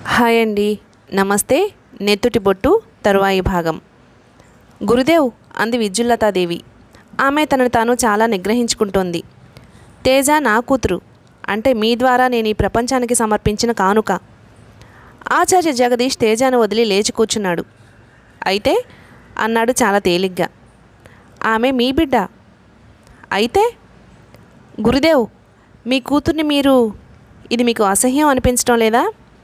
Hi అండి, నమస్తే. నెత్తుటి బొట్టు తరువాయి భాగం. గురుదేవ్ అంది విద్యుల్లతాదేవి. ఆమె తనను తాను చాలా నిగ్రహించుకుంటోంది. తేజ నా కూతురు, అంటే మీ ద్వారా నేను ఈ ప్రపంచానికి సమర్పించిన కానుక. ఆచార్య జగదీష్ తేజాను వదిలి లేచి కూర్చున్నాడు. అయితే అన్నాడు చాలా తేలిగ్గా. ఆమె మీ బిడ్డ. అయితే గురుదేవ్, మీ కూతుర్ని మీరు, ఇది మీకు అసహ్యం అనిపించడం లేదా?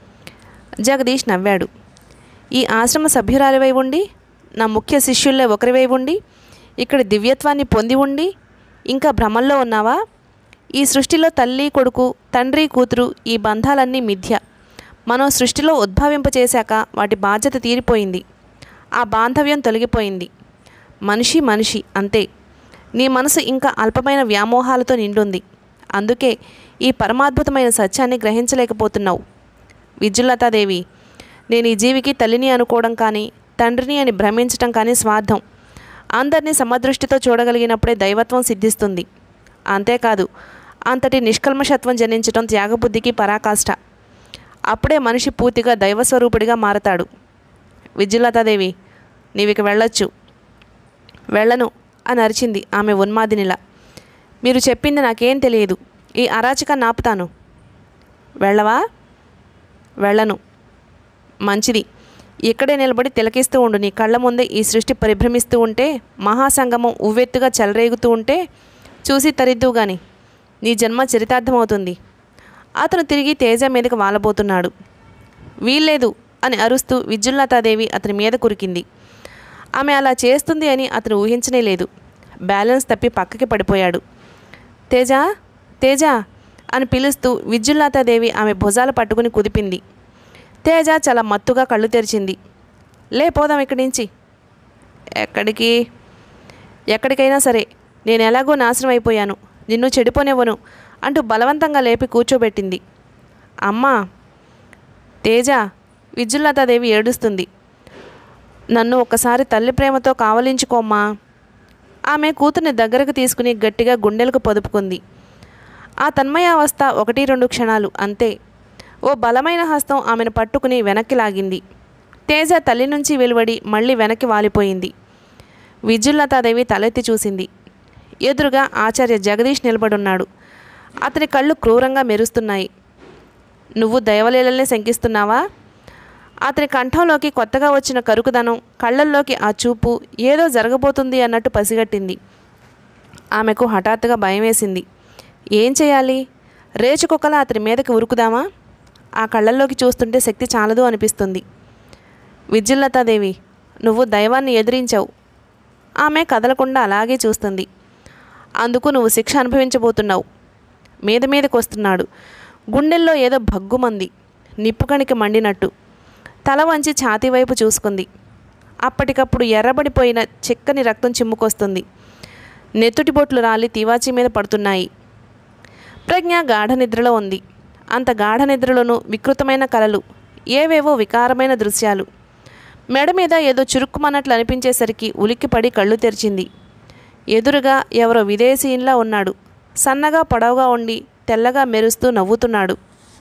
జగదీష్ నవ్వాడు. ఈ ఆశ్రమ సభ్యురాలివై ఉండి, నా ముఖ్య శిష్యుల్లో ఒకరివై ఉండి, ఇక్కడ దివ్యత్వాన్ని పొంది ఉండి ఇంకా భ్రమల్లో ఉన్నావా? ఈ సృష్టిలో తల్లి కొడుకు, తండ్రి కూతురు, ఈ బంధాలన్నీ మిథ్య. మనం సృష్టిలో ఉద్భవింపచేశాక వాటి బాధ్యత తీరిపోయింది. ఆ బాంధవ్యం తొలగిపోయింది. మనిషి మనిషి అంతే. నీ మనసు ఇంకా అల్పమైన వ్యామోహాలతో నిండుంది. అందుకే ఈ పరమాద్భుతమైన సత్యాన్ని గ్రహించలేకపోతున్నావు. విద్యుల్లతాదేవి, నేను ఈ జీవికి తల్లిని అనుకోవడం కానీ, తండ్రిని అని భ్రమించటం కానీ స్వార్థం. అందరినీ సమదృష్టితో చూడగలిగినప్పుడే దైవత్వం సిద్ధిస్తుంది. అంతేకాదు, అంతటి నిష్కల్మషత్వం జనించటం త్యాగబుద్ధికి పరాకాష్ట. అప్పుడే మనిషి పూర్తిగా దైవస్వరూపుడిగా మారతాడు. విద్యుల్లతాదేవి, నీవిక వెళ్ళొచ్చు. వెళ్ళను అని అరిచింది ఆమె ఉన్మాదినిలా. మీరు చెప్పింది నాకేం తెలియదు. ఈ అరాచకాన్ని ఆపుతాను. వెళ్ళవా? వెళ్ళను. మంచిది. ఇక్కడే నిలబడి తిలకిస్తూ ఉండు. నీ కళ్ళ ముందే ఈ సృష్టి పరిభ్రమిస్తూ ఉంటే, మహాసంగమం ఉవ్వెత్తుగా చెలరేగుతూ ఉంటే చూసి తరిద్దువు గాని నీ జన్మ చరితార్థమవుతుంది. అతను తిరిగి తేజ మీదకి వాలబోతున్నాడు. వీల్లేదు అని అరుస్తూ విద్యుల్లతాదేవి అతని మీద కురికింది. ఆమె అలా చేస్తుంది అని అతను ఊహించనే లేదు. బ్యాలెన్స్ తప్పి పక్కకి పడిపోయాడు. తేజ, తేజ అని పిలుస్తూ విద్యుల్లతాదేవి ఆమె భుజాలు పట్టుకుని కుదిపింది. తేజ చాలా మత్తుగా కళ్ళు తెరిచింది. పోదాం ఇక్కడి నుంచి. ఎక్కడికి? ఎక్కడికైనా సరే. నేను ఎలాగో నాశనం అయిపోయాను, నిన్ను చెడిపోనివ్వను అంటూ బలవంతంగా లేపి కూర్చోబెట్టింది. అమ్మా! తేజ, విద్యుల్లతాదేవి ఏడుస్తుంది. నన్ను ఒక్కసారి తల్లి ప్రేమతో కావలించుకోమ్మా. ఆమె కూతుర్ని దగ్గరకు తీసుకుని గట్టిగా గుండెలకు పొదుపుకుంది. ఆ తన్మయావస్థ 1-2 క్షణాలు అంతే. ఓ బలమైన హస్తం ఆమెను పట్టుకుని వెనక్కి లాగింది. తేజ తల్లి నుంచి వెలువడి మళ్ళీ వెనక్కి వాలిపోయింది. విద్యుల్లతాదేవి తలెత్తి చూసింది. ఎదురుగా ఆచార్య జగదీష్ నిలబడున్నాడు. అతని కళ్ళు క్రూరంగా మెరుస్తున్నాయి. నువ్వు దైవలీలల్ని శంకిస్తున్నావా? అతని కంఠంలోకి కొత్తగా వచ్చిన కరుకుదనం, కళ్ళల్లోకి ఆ చూపు ఏదో జరగబోతుంది అన్నట్టు పసిగట్టింది. ఆమెకు హఠాత్తుగా భయం వేసింది. ఏం చేయాలి? రేచుకొక్కలా అతని మీదకి ఉరుకుదామా? ఆ కళ్ళల్లోకి చూస్తుంటే శక్తి చాలదు అనిపిస్తుంది. విద్యుల్లతాదేవి, నువ్వు దైవాన్ని ఎదిరించావు. ఆమె కదలకుండా అలాగే చూస్తుంది. అందుకు నువ్వు శిక్ష అనుభవించబోతున్నావు. మీదకి వస్తున్నాడు. గుండెల్లో ఏదో భగ్గుమంది, నిప్పుకణికి మండినట్టు. తల వంచి ఛాతీ వైపు చూసుకుంది. అప్పటికప్పుడు ఎర్రబడిపోయిన చిక్కని రక్తం చిమ్ముకొస్తుంది. నెత్తుటి బొట్లు రాలి తివాచీ మీద పడుతున్నాయి. ప్రజ్ఞ గాఢ నిద్రలో ఉంది. అంత గాఢ నిద్రలోనూ వికృతమైన కలలు, ఏవేవో వికారమైన దృశ్యాలు. మెడ మీద ఏదో చురుక్కుమన్నట్లు అనిపించేసరికి ఉలిక్కిపడి కళ్ళు తెరిచింది. ఎదురుగా ఎవరో విదేశీయుల్లా ఉన్నాడు. సన్నగా పొడవుగా ఉండి తెల్లగా మెరుస్తూ నవ్వుతున్నాడు.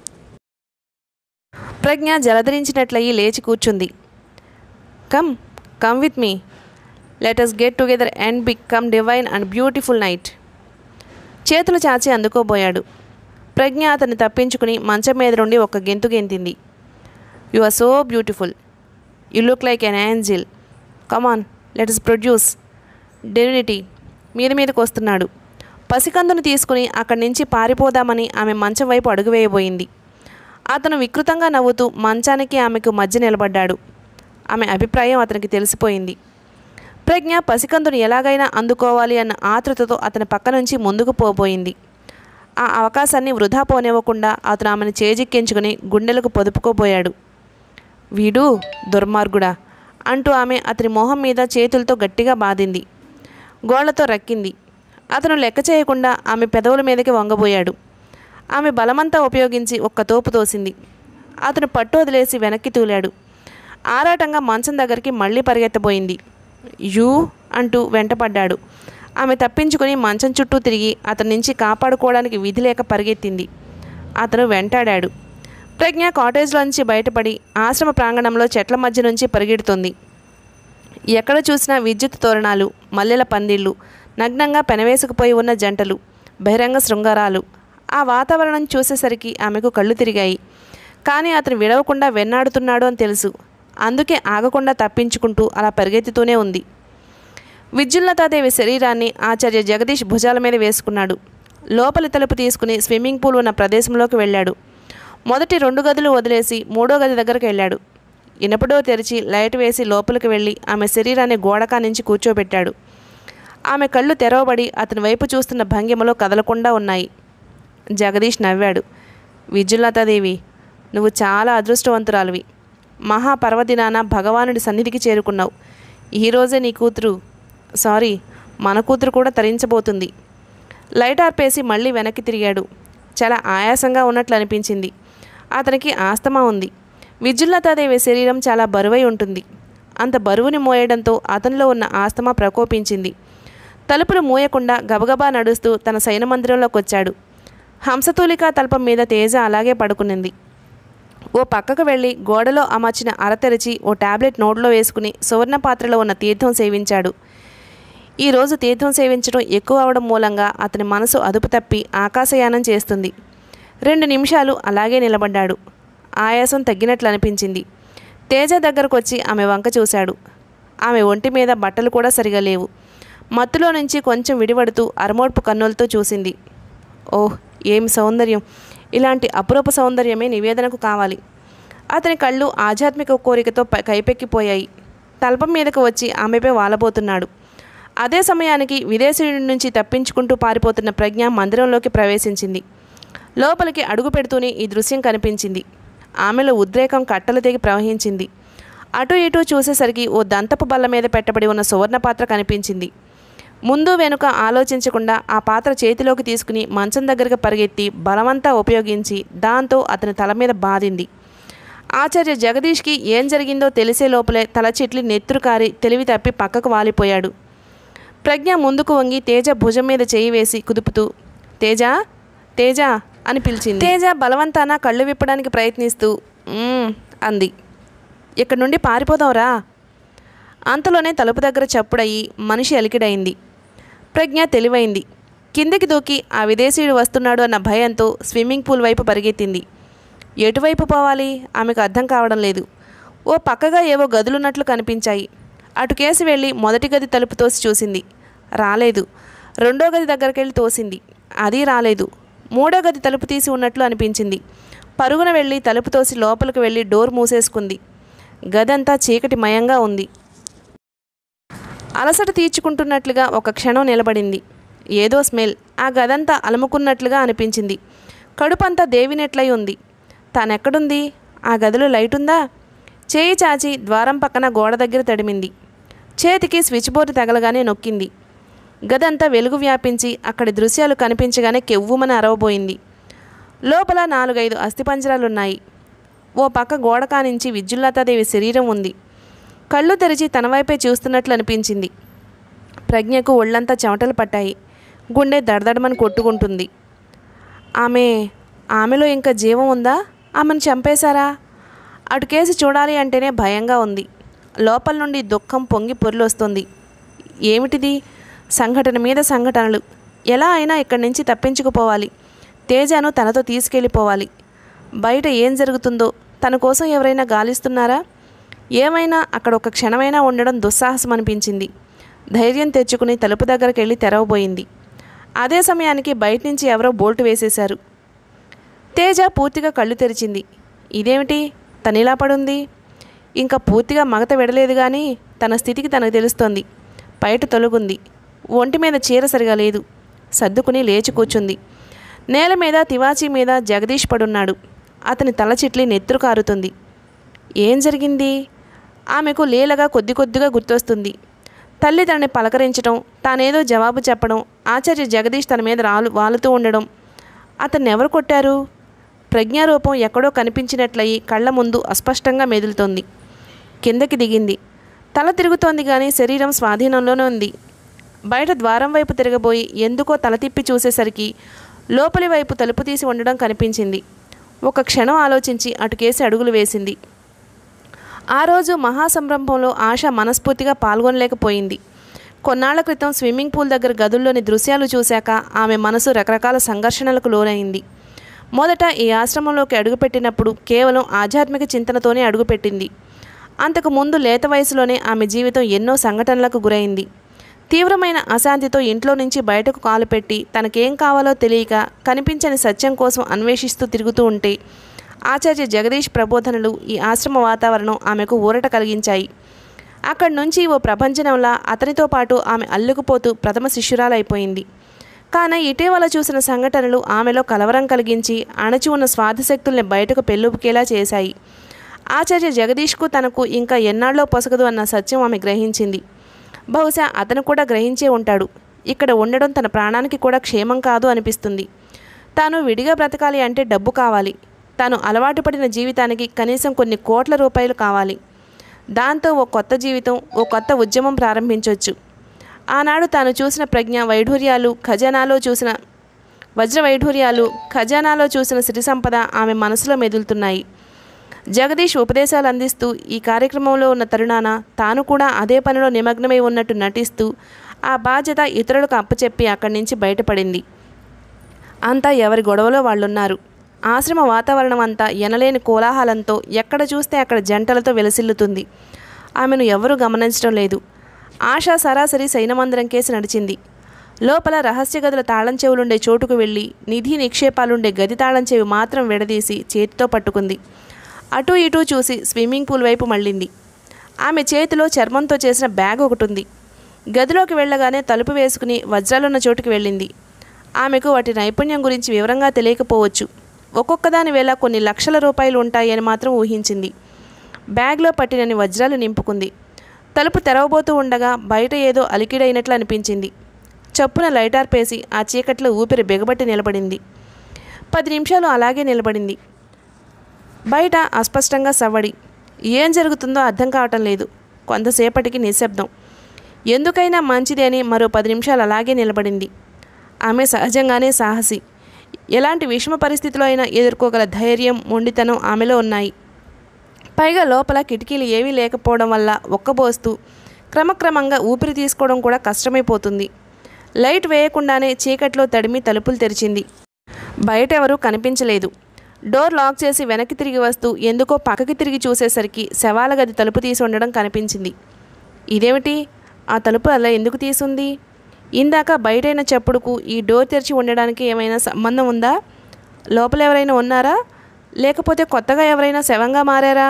ప్రజ్ఞ జలధరించినట్లయి లేచి కూర్చుంది. Come come with me, let us get together and become divine and beautiful night. చేతులు చాచి అందుకోబోయాడు. ప్రజ్ఞ అతన్ని తప్పించుకుని మంచం మీద నుండి ఒక గెంతు గెంతింది. You are so beautiful, you look like an angel. Come on, let us produce divinity. మీదకి వస్తున్నాడు. పసికందును తీసుకుని అక్కడి నుంచి పారిపోదామని ఆమె మంచం వైపు అడుగు వేయబోయింది. అతను వికృతంగా నవ్వుతూ మంచానికి ఆమెకు మధ్య నిలబడ్డాడు. ఆమె అభిప్రాయం అతనికి తెలిసిపోయింది. ప్రజ్ఞ పసికందును ఎలాగైనా అందుకోవాలి అన్న ఆతృతతో అతని పక్క నుంచి ముందుకు పోబోయింది. ఆ అవకాశాన్ని వృధా పోనివ్వకుండా అతను ఆమెను చేజిక్కించుకుని గుండెలకు పొదుపుకోబోయాడు. వీడు దుర్మార్గుడా అంటూ ఆమె అతని మొహం మీద చేతులతో గట్టిగా బాదింది. గోళ్లతో రక్కింది. అతను లెక్క చేయకుండా ఆమె పెదవుల మీదకి వంగబోయాడు. ఆమె బలమంతా ఉపయోగించి ఒక్క తోపు తోసింది. అతను పట్టు వదిలేసి వెనక్కి తూలాడు. ఆరాటంగా మంచం దగ్గరికి మళ్ళీ పరిగెత్తబోయింది. యూ అంటూ వెంటపడ్డాడు. ఆమె తప్పించుకుని మంచం చుట్టూ తిరిగి అతని నుంచి కాపాడుకోవడానికి విధి లేక పరిగెత్తింది. అతను వెంటాడాడు. ప్రజ్ఞ కాటేజ్లోంచి బయటపడి ఆశ్రమ ప్రాంగణంలో చెట్ల మధ్య నుంచి పరిగెడుతుంది. ఎక్కడ చూసినా విద్యుత్ తోరణాలు, మల్లెల పందిళ్ళు, నగ్నంగా పెనవేసుకుపోయి ఉన్న జంటలు, బహిరంగ శృంగారాలు. ఆ వాతావరణం చూసేసరికి ఆమెకు కళ్ళు తిరిగాయి. కానీ అతను విడవకుండా వెన్నాడుతున్నాడు అని తెలుసు. అందుకే ఆగకుండా తప్పించుకుంటూ అలా పరిగెత్తుతూనే ఉంది. విద్యుల్లతాదేవి శరీరాన్ని ఆచార్య జగదీష్ భుజాల మీద వేసుకున్నాడు. లోపలి తలుపు తీసుకుని స్విమ్మింగ్ పూల్ ఉన్న ప్రదేశంలోకి వెళ్ళాడు. మొదటి 2 గదులు వదిలేసి 3వ గది దగ్గరికి వెళ్ళాడు. ఇనప డోర్ తెరిచి లైట్ వేసి లోపలికి వెళ్ళి ఆమె శరీరాన్ని గోడకానించి కూర్చోబెట్టాడు. ఆమె కళ్ళు తెరవబడి అతని వైపు చూస్తున్న భంగిమలో కదలకుండా ఉన్నాయి. జగదీష్ నవ్వాడు. విద్యుల్లతాదేవి, నువ్వు చాలా అదృష్టవంతురాలివి. మహాపర్వదినాన భగవానుడి సన్నిధికి చేరుకున్నావు. ఈరోజే నీ కూతురు, సారీ, మన కూతురు కూడా తరించబోతుంది. లైట్ ఆర్పేసి మళ్ళీ వెనక్కి తిరిగాడు. చాలా ఆయాసంగా ఉన్నట్లు అనిపించింది. అతనికి ఆస్తమా ఉంది. విద్యుల్లతాదేవి శరీరం చాలా బరువై ఉంటుంది. అంత బరువుని మోయడంతో అతనిలో ఉన్న ఆస్తమా ప్రకోపించింది. తలుపులు మూయకుండా గబగబా నడుస్తూ తన శయనమందిరంలోకి వచ్చాడు. హంసతూలికా తల్పం మీద తేజ అలాగే పడుకునింది. ఓ పక్కకు వెళ్ళి గోడలో అమర్చిన అర తెరిచి ఓ టాబ్లెట్ నోట్లో వేసుకుని సువర్ణ పాత్రలో ఉన్న తీర్థం సేవించాడు. ఈరోజు తీర్థం సేవించడం ఎక్కువ అవడం మూలంగా అతని మనసు అదుపు తప్పి ఆకాశయానం చేస్తుంది. 2 నిమిషాలు అలాగే నిలబడ్డాడు. ఆయాసం తగ్గినట్లు అనిపించింది. తేజ దగ్గరకు వచ్చి ఆమె వంక చూశాడు. ఆమె ఒంటి మీద బట్టలు కూడా సరిగా లేవు. మత్తులో నుంచి కొంచెం విడిపడుతూ అరమోడ్పు కన్నులతో చూసింది. ఓహ్, ఏం సౌందర్యం! ఇలాంటి అపురూప సౌందర్యమే నివేదనకు కావాలి. అతని కళ్ళు ఆధ్యాత్మిక కోరికతో కైపెక్కిపోయాయి. తల్పం మీదకు వచ్చి ఆమెపై వాలబోతున్నాడు. అదే సమయానికి విదేశీయుడి నుంచి తప్పించుకుంటూ పారిపోతున్న ప్రజ్ఞ మందిరంలోకి ప్రవేశించింది. లోపలికి అడుగు పెడుతూనే ఈ దృశ్యం కనిపించింది. ఆమెలో ఉద్రేకం కట్టలు తెగి ప్రవహించింది. అటు ఇటు చూసేసరికి ఓ దంతపు బల్ల మీద పెట్టబడి ఉన్న సువర్ణ పాత్ర కనిపించింది. ముందు వెనుక ఆలోచించకుండా ఆ పాత్ర చేతిలోకి తీసుకుని మంచం దగ్గరకు పరిగెత్తి బలమంతా ఉపయోగించి దాంతో అతని తల మీద బాదింది. ఆచార్య జగదీష్కి ఏం జరిగిందో తెలిసే లోపలే తల చిట్లి నెత్తురు కారి తెలివి తప్పి పక్కకు వాలిపోయాడు. ప్రజ్ఞ ముందుకు వంగి తేజ భుజం మీద చేయి వేసి కుదుపుతూ తేజ, తేజ అని పిలిచింది. తేజ బలవంతాన కళ్ళు విప్పడానికి ప్రయత్నిస్తూ అంది. ఇక్కడి నుండి పారిపోదాంరా. అంతలోనే తలుపు దగ్గర చప్పుడయ్యి మనిషి అలికిడైంది. ప్రజ్ఞ తెలివైంది. కిందికి దూకి ఆ విదేశీయుడు వస్తున్నాడు అన్న భయంతో స్విమ్మింగ్ పూల్ వైపు పరిగెత్తింది. ఎటువైపు పోవాలి ఆమెకు అర్థం కావడం లేదు. ఓ పక్కగా ఏవో గదులున్నట్లు కనిపించాయి. అటుకేసి వెళ్ళి మొదటి గది తలుపు తోసి చూసింది. రాలేదు. 2వ గది దగ్గరికి వెళ్ళి తోసింది. అది రాలేదు. 3వ గది తలుపు తీసి ఉన్నట్లు అనిపించింది. పరుగున వెళ్ళి తలుపు తోసి లోపలికి వెళ్ళి డోర్ మూసేసుకుంది. గదంతా చీకటి మయంగా ఉంది. అలసట తీర్చుకుంటున్నట్లుగా ఒక క్షణం నిలబడింది. ఏదో స్మెల్ ఆ గదంతా అలుముకున్నట్లుగా అనిపించింది. కడుపంతా దేవినెట్లయి ఉంది. తానెక్కడుంది? ఆ గదిలో లైట్ ఉందా? చేయి చాచి ద్వారం పక్కన గోడ దగ్గర తడిమింది. చేతికి స్విచ్ బోర్డు తగలగానే నొక్కింది. గదంతా వెలుగు వ్యాపించి అక్కడి దృశ్యాలు కనిపించగానే కెవ్వుమని అరవబోయింది. లోపల 4-5 అస్థిపంజరాలున్నాయి. ఓ పక్క గోడ కానించి విద్యుల్లతాదేవి శరీరం ఉంది. కళ్ళు తెరిచి తన వైపే చూస్తున్నట్లు అనిపించింది. ప్రజ్ఞకు ఒళ్ళంతా చెమటలు పట్టాయి. గుండె దడదడమని కొట్టుకుంటుంది. ఆమెలో ఇంకా జీవం ఉందా? ఆమెను చంపేశారా? అటుకేసి చూడాలి అంటేనే భయంగా ఉంది. లోపల నుండి దుఃఖం పొంగి పొర్లొస్తుంది. ఏమిటిది? సంఘటన మీద సంఘటనలు. ఎలా అయినా ఇక్కడి నుంచి తప్పించుకుపోవాలి. తేజను తనతో తీసుకెళ్ళిపోవాలి. బయట ఏం జరుగుతుందో, తన కోసం ఎవరైనా గాలిస్తున్నారా? ఏమైనా అక్కడ ఒక క్షణమైనా ఉండడం దుస్సాహసం అనిపించింది. ధైర్యం తెచ్చుకుని తలుపు దగ్గరికి వెళ్ళి తెరవబోయింది. అదే సమయానికి బయట నుంచి ఎవరో బోల్టు వేసేశారు. తేజ పూర్తిగా కళ్ళు తెరిచింది. ఇదేమిటి తనిలా పడుంది? ఇంకా పూర్తిగా మగత విడలేదు కానీ తన స్థితికి తనకు తెలుస్తోంది. బయట తొలగుంది. ఒంటి మీద చీర సరిగా లేదు. సర్దుకుని లేచి కూర్చుంది. నేల మీద తివాచీ మీద జగదీష్ పడున్నాడు. అతని తల చిట్లి నెత్తురు కారుతుంది. ఏం జరిగింది? ఆమెకు లీలగా కొద్ది కొద్దిగా గుర్తొస్తుంది. తల్లి తనని పలకరించడం, తానేదో జవాబు చెప్పడం, ఆచార్య జగదీష్ తన మీద వాలుతూ ఉండడం. అతన్ని ఎవరు కొట్టారు? ప్రజ్ఞారూపం ఎక్కడో కనిపించినట్లయి కళ్ళ ముందు అస్పష్టంగా మెదులుతోంది. కిందకి దిగింది. తల తిరుగుతోంది కానీ శరీరం స్వాధీనంలోనే ఉంది. బయట ద్వారం వైపు తిరగబోయి ఎందుకో తల తిప్పి చూసేసరికి లోపలి వైపు తలుపు తీసి ఉండడం కనిపించింది. ఒక క్షణం ఆలోచించి అటుకేసి అడుగులు వేసింది. ఆ రోజు మహాసంరంభంలో ఆశ మనస్ఫూర్తిగా పాల్గొనలేకపోయింది. కొన్నాళ్ల క్రితం స్విమ్మింగ్ పూల్ దగ్గర గదుల్లోని దృశ్యాలు చూశాక ఆమె మనసు రకరకాల సంఘర్షణలకు లోనైంది. మొదట ఈ ఆశ్రమంలోకి అడుగుపెట్టినప్పుడు కేవలం ఆధ్యాత్మిక చింతనతోనే అడుగుపెట్టింది. అంతకు ముందు లేత వయసులోనే ఆమె జీవితం ఎన్నో సంఘటనలకు గురైంది. తీవ్రమైన అశాంతితో ఇంట్లో నుంచి బయటకు కాలుపెట్టి తనకేం కావాలో తెలియక కనిపించని సత్యం కోసం అన్వేషిస్తూ తిరుగుతూ ఉంటే ఆచార్య జగదీష్ ప్రబోధనలు, ఈ ఆశ్రమ వాతావరణం ఆమెకు ఊరట కలిగించాయి. అక్కడి నుంచి ఓ ప్రపంచంలా అతనితో పాటు ఆమె అల్లుకుపోతూ ప్రథమ శిష్యురాలైపోయింది. కానీ ఇటీవల చూసిన సంఘటనలు ఆమెలో కలవరం కలిగించి అణచి ఉన్న స్వార్థశక్తుల్ని బయటకు పెళ్ళుపుకేలా చేశాయి. ఆచార్య జగదీష్కు తనకు ఇంకా ఎన్నాళ్ళో పొసగదు అన్న సత్యం ఆమె గ్రహించింది. బహుశా అతను కూడా గ్రహించే ఉంటాడు. ఇక్కడ ఉండడం తన ప్రాణానికి కూడా క్షేమం కాదు అనిపిస్తుంది. తాను విడిగా బ్రతకాలి అంటే డబ్బు కావాలి. తాను అలవాటు పడిన జీవితానికి కనీసం కొన్ని కోట్ల రూపాయలు కావాలి. దాంతో ఓ కొత్త జీవితం, ఓ కొత్త ఉద్యమం ప్రారంభించవచ్చు. ఆనాడు తాను చూసిన ప్రజ్ఞ వైఢూర్యాలు, ఖజానాలో చూసిన వజ్ర వైఢూర్యాలు, ఖజానాలో చూసిన సిరి సంపద ఆమె మనసులో మెదులుతున్నాయి. జగదీష్ ఉపదేశాలు అందిస్తూ ఈ కార్యక్రమంలో ఉన్న తరుణాన తాను కూడా అదే పనిలో నిమగ్నమై ఉన్నట్టు నటిస్తూ ఆ బాధ్యత ఇతరులకు అప్పచెప్పి అక్కడి నుంచి బయటపడింది. అంతా ఎవరి గొడవలో వాళ్ళున్నారు. ఆశ్రమ వాతావరణం అంతా ఎనలేని కోలాహలంతో ఎక్కడ చూస్తే అక్కడ జంటలతో వెలసిల్లుతుంది. ఆమెను ఎవరూ గమనించడం లేదు. ఆశ సరాసరి సైనమందిరం కేసి నడిచింది. లోపల రహస్య గదుల తాళం చెవులుండే చోటుకు వెళ్ళి నిధి నిక్షేపాలుండే గది తాళం చెవి మాత్రం విడదీసి చేతితో పట్టుకుంది. అటూ ఇటూ చూసి స్విమ్మింగ్ పూల్ వైపు మళ్ళింది. ఆమె చేతిలో చర్మంతో చేసిన బ్యాగ్ ఒకటి ఉంది. గదిలోకి వెళ్ళగానే తలుపు వేసుకుని వజ్రాలున్న చోటుకి వెళ్ళింది. ఆమెకు వాటి నైపుణ్యం గురించి వివరంగా తెలియకపోవచ్చు. ఒక్కొక్కదాని వేళ కొన్ని లక్షల రూపాయలు ఉంటాయని మాత్రం ఊహించింది. బ్యాగ్లో పట్టినన్ని వజ్రాలు నింపుకుంది. తలుపు తెరవబోతూ ఉండగా బయట ఏదో అలికిడైనట్లు అనిపించింది. చప్పున లైటార్పేసి ఆ చీకట్లో ఊపిరి బిగబట్టి నిలబడింది. 10 నిమిషాలు అలాగే నిలబడింది. బయట అస్పష్టంగా సవ్వడి. ఏం జరుగుతుందో అర్థం కావటం లేదు. కొంతసేపటికి నిశ్శబ్దం. ఎందుకైనా మంచిది అని మరో 10 నిమిషాలు అలాగే నిలబడింది. ఆమె సహజంగానే సాహసి. ఎలాంటి విషమ పరిస్థితిలో అయినా ఎదుర్కోగల ధైర్యం, మొండితనం ఆమెలో ఉన్నాయి. పైగా లోపల కిటికీలు ఏవీ లేకపోవడం వల్ల ఒక్కబోస్తూ క్రమక్రమంగా ఊపిరి తీసుకోవడం కూడా కష్టమైపోతుంది. లైట్ వేయకుండానే చీకట్లో తడిమి తలుపులు తెరిచింది. బయట ఎవరూ కనిపించలేదు. డోర్ లాక్ చేసి వెనక్కి తిరిగి వస్తూ ఎందుకో పక్కకి తిరిగి చూసేసరికి శవాల గది తలుపు తీసి ఉండడం కనిపించింది. ఇదేమిటి, ఆ తలుపు అలా ఎందుకు తీసుంది? ఇందాక బయటైన చప్పుడుకు ఈ డోర్ తెరిచి ఉండడానికి ఏమైనా సంబంధం ఉందా? లోపల ఎవరైనా ఉన్నారా? లేకపోతే కొత్తగా ఎవరైనా శవంగా మారారా?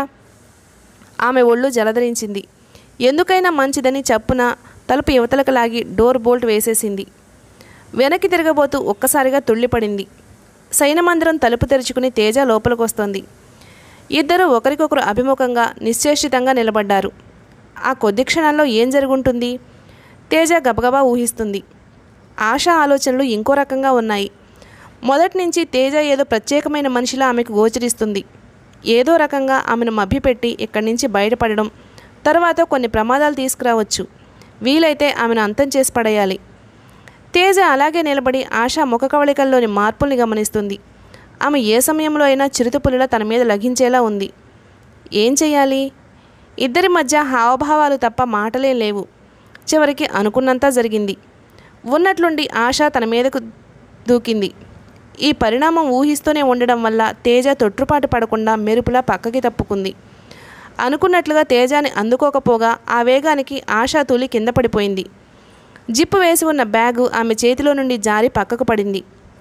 ఆమె ఒళ్ళు జలధరించింది. ఎందుకైనా మంచిదని చప్పున తలుపు యువతలకు లాగి డోర్ బోల్ట్ వేసేసింది. వెనక్కి తిరగబోతూ ఒక్కసారిగా తుళ్ళిపడింది. సైనమందిరం తలుపు తెరుచుకుని తేజ లోపలికి వస్తోంది. ఇద్దరూ ఒకరికొకరు అభిముఖంగా నిశ్చేష్టితంగా నిలబడ్డారు. ఆ కొద్ది క్షణాల్లో ఏం జరుగుంటుంది? తేజ గబగబా ఊహిస్తుంది. ఆశ ఆలోచనలు ఇంకో రకంగా ఉన్నాయి. మొదటి నుంచి తేజ ఏదో ప్రత్యేకమైన మనిషిలా ఆమెకు గోచరిస్తుంది. ఏదో రకంగా ఆమెను మభ్యపెట్టి ఇక్కడి నుంచి బయటపడడం, తర్వాత కొన్ని ప్రమాదాలు తీసుకురావచ్చు. వీలైతే ఆమెను అంతం చేసి పడేయాలి. తేజ అలాగే నిలబడి ఆశ ముఖ కవళికల్లోని మార్పుల్ని గమనిస్తుంది. ఆమె ఏ సమయంలో అయినా చిరుతపులిలా తన మీద లఘించేలా ఉంది. ఏం చెయ్యాలి? ఇద్దరి మధ్య హావభావాలు తప్ప మాటలే లేవు. చివరికి అనుకున్నంతా జరిగింది. ఉన్నట్లుండి ఆశ తన మీదకు దూకింది. ఈ పరిణామం ఊహిస్తూనే ఉండడం వల్ల తేజ తొట్టుపాటు పడకుండా మెరుపులా పక్కకి తప్పుకుంది. అనుకున్నట్లుగా తేజాని అందుకోకపోగా ఆ వేగానికి ఆశ తూలి కింద పడిపోయింది. జిప్పు వేసి ఉన్న బ్యాగు ఆమె చేతిలో నుండి జారి పక్కకు పడింది.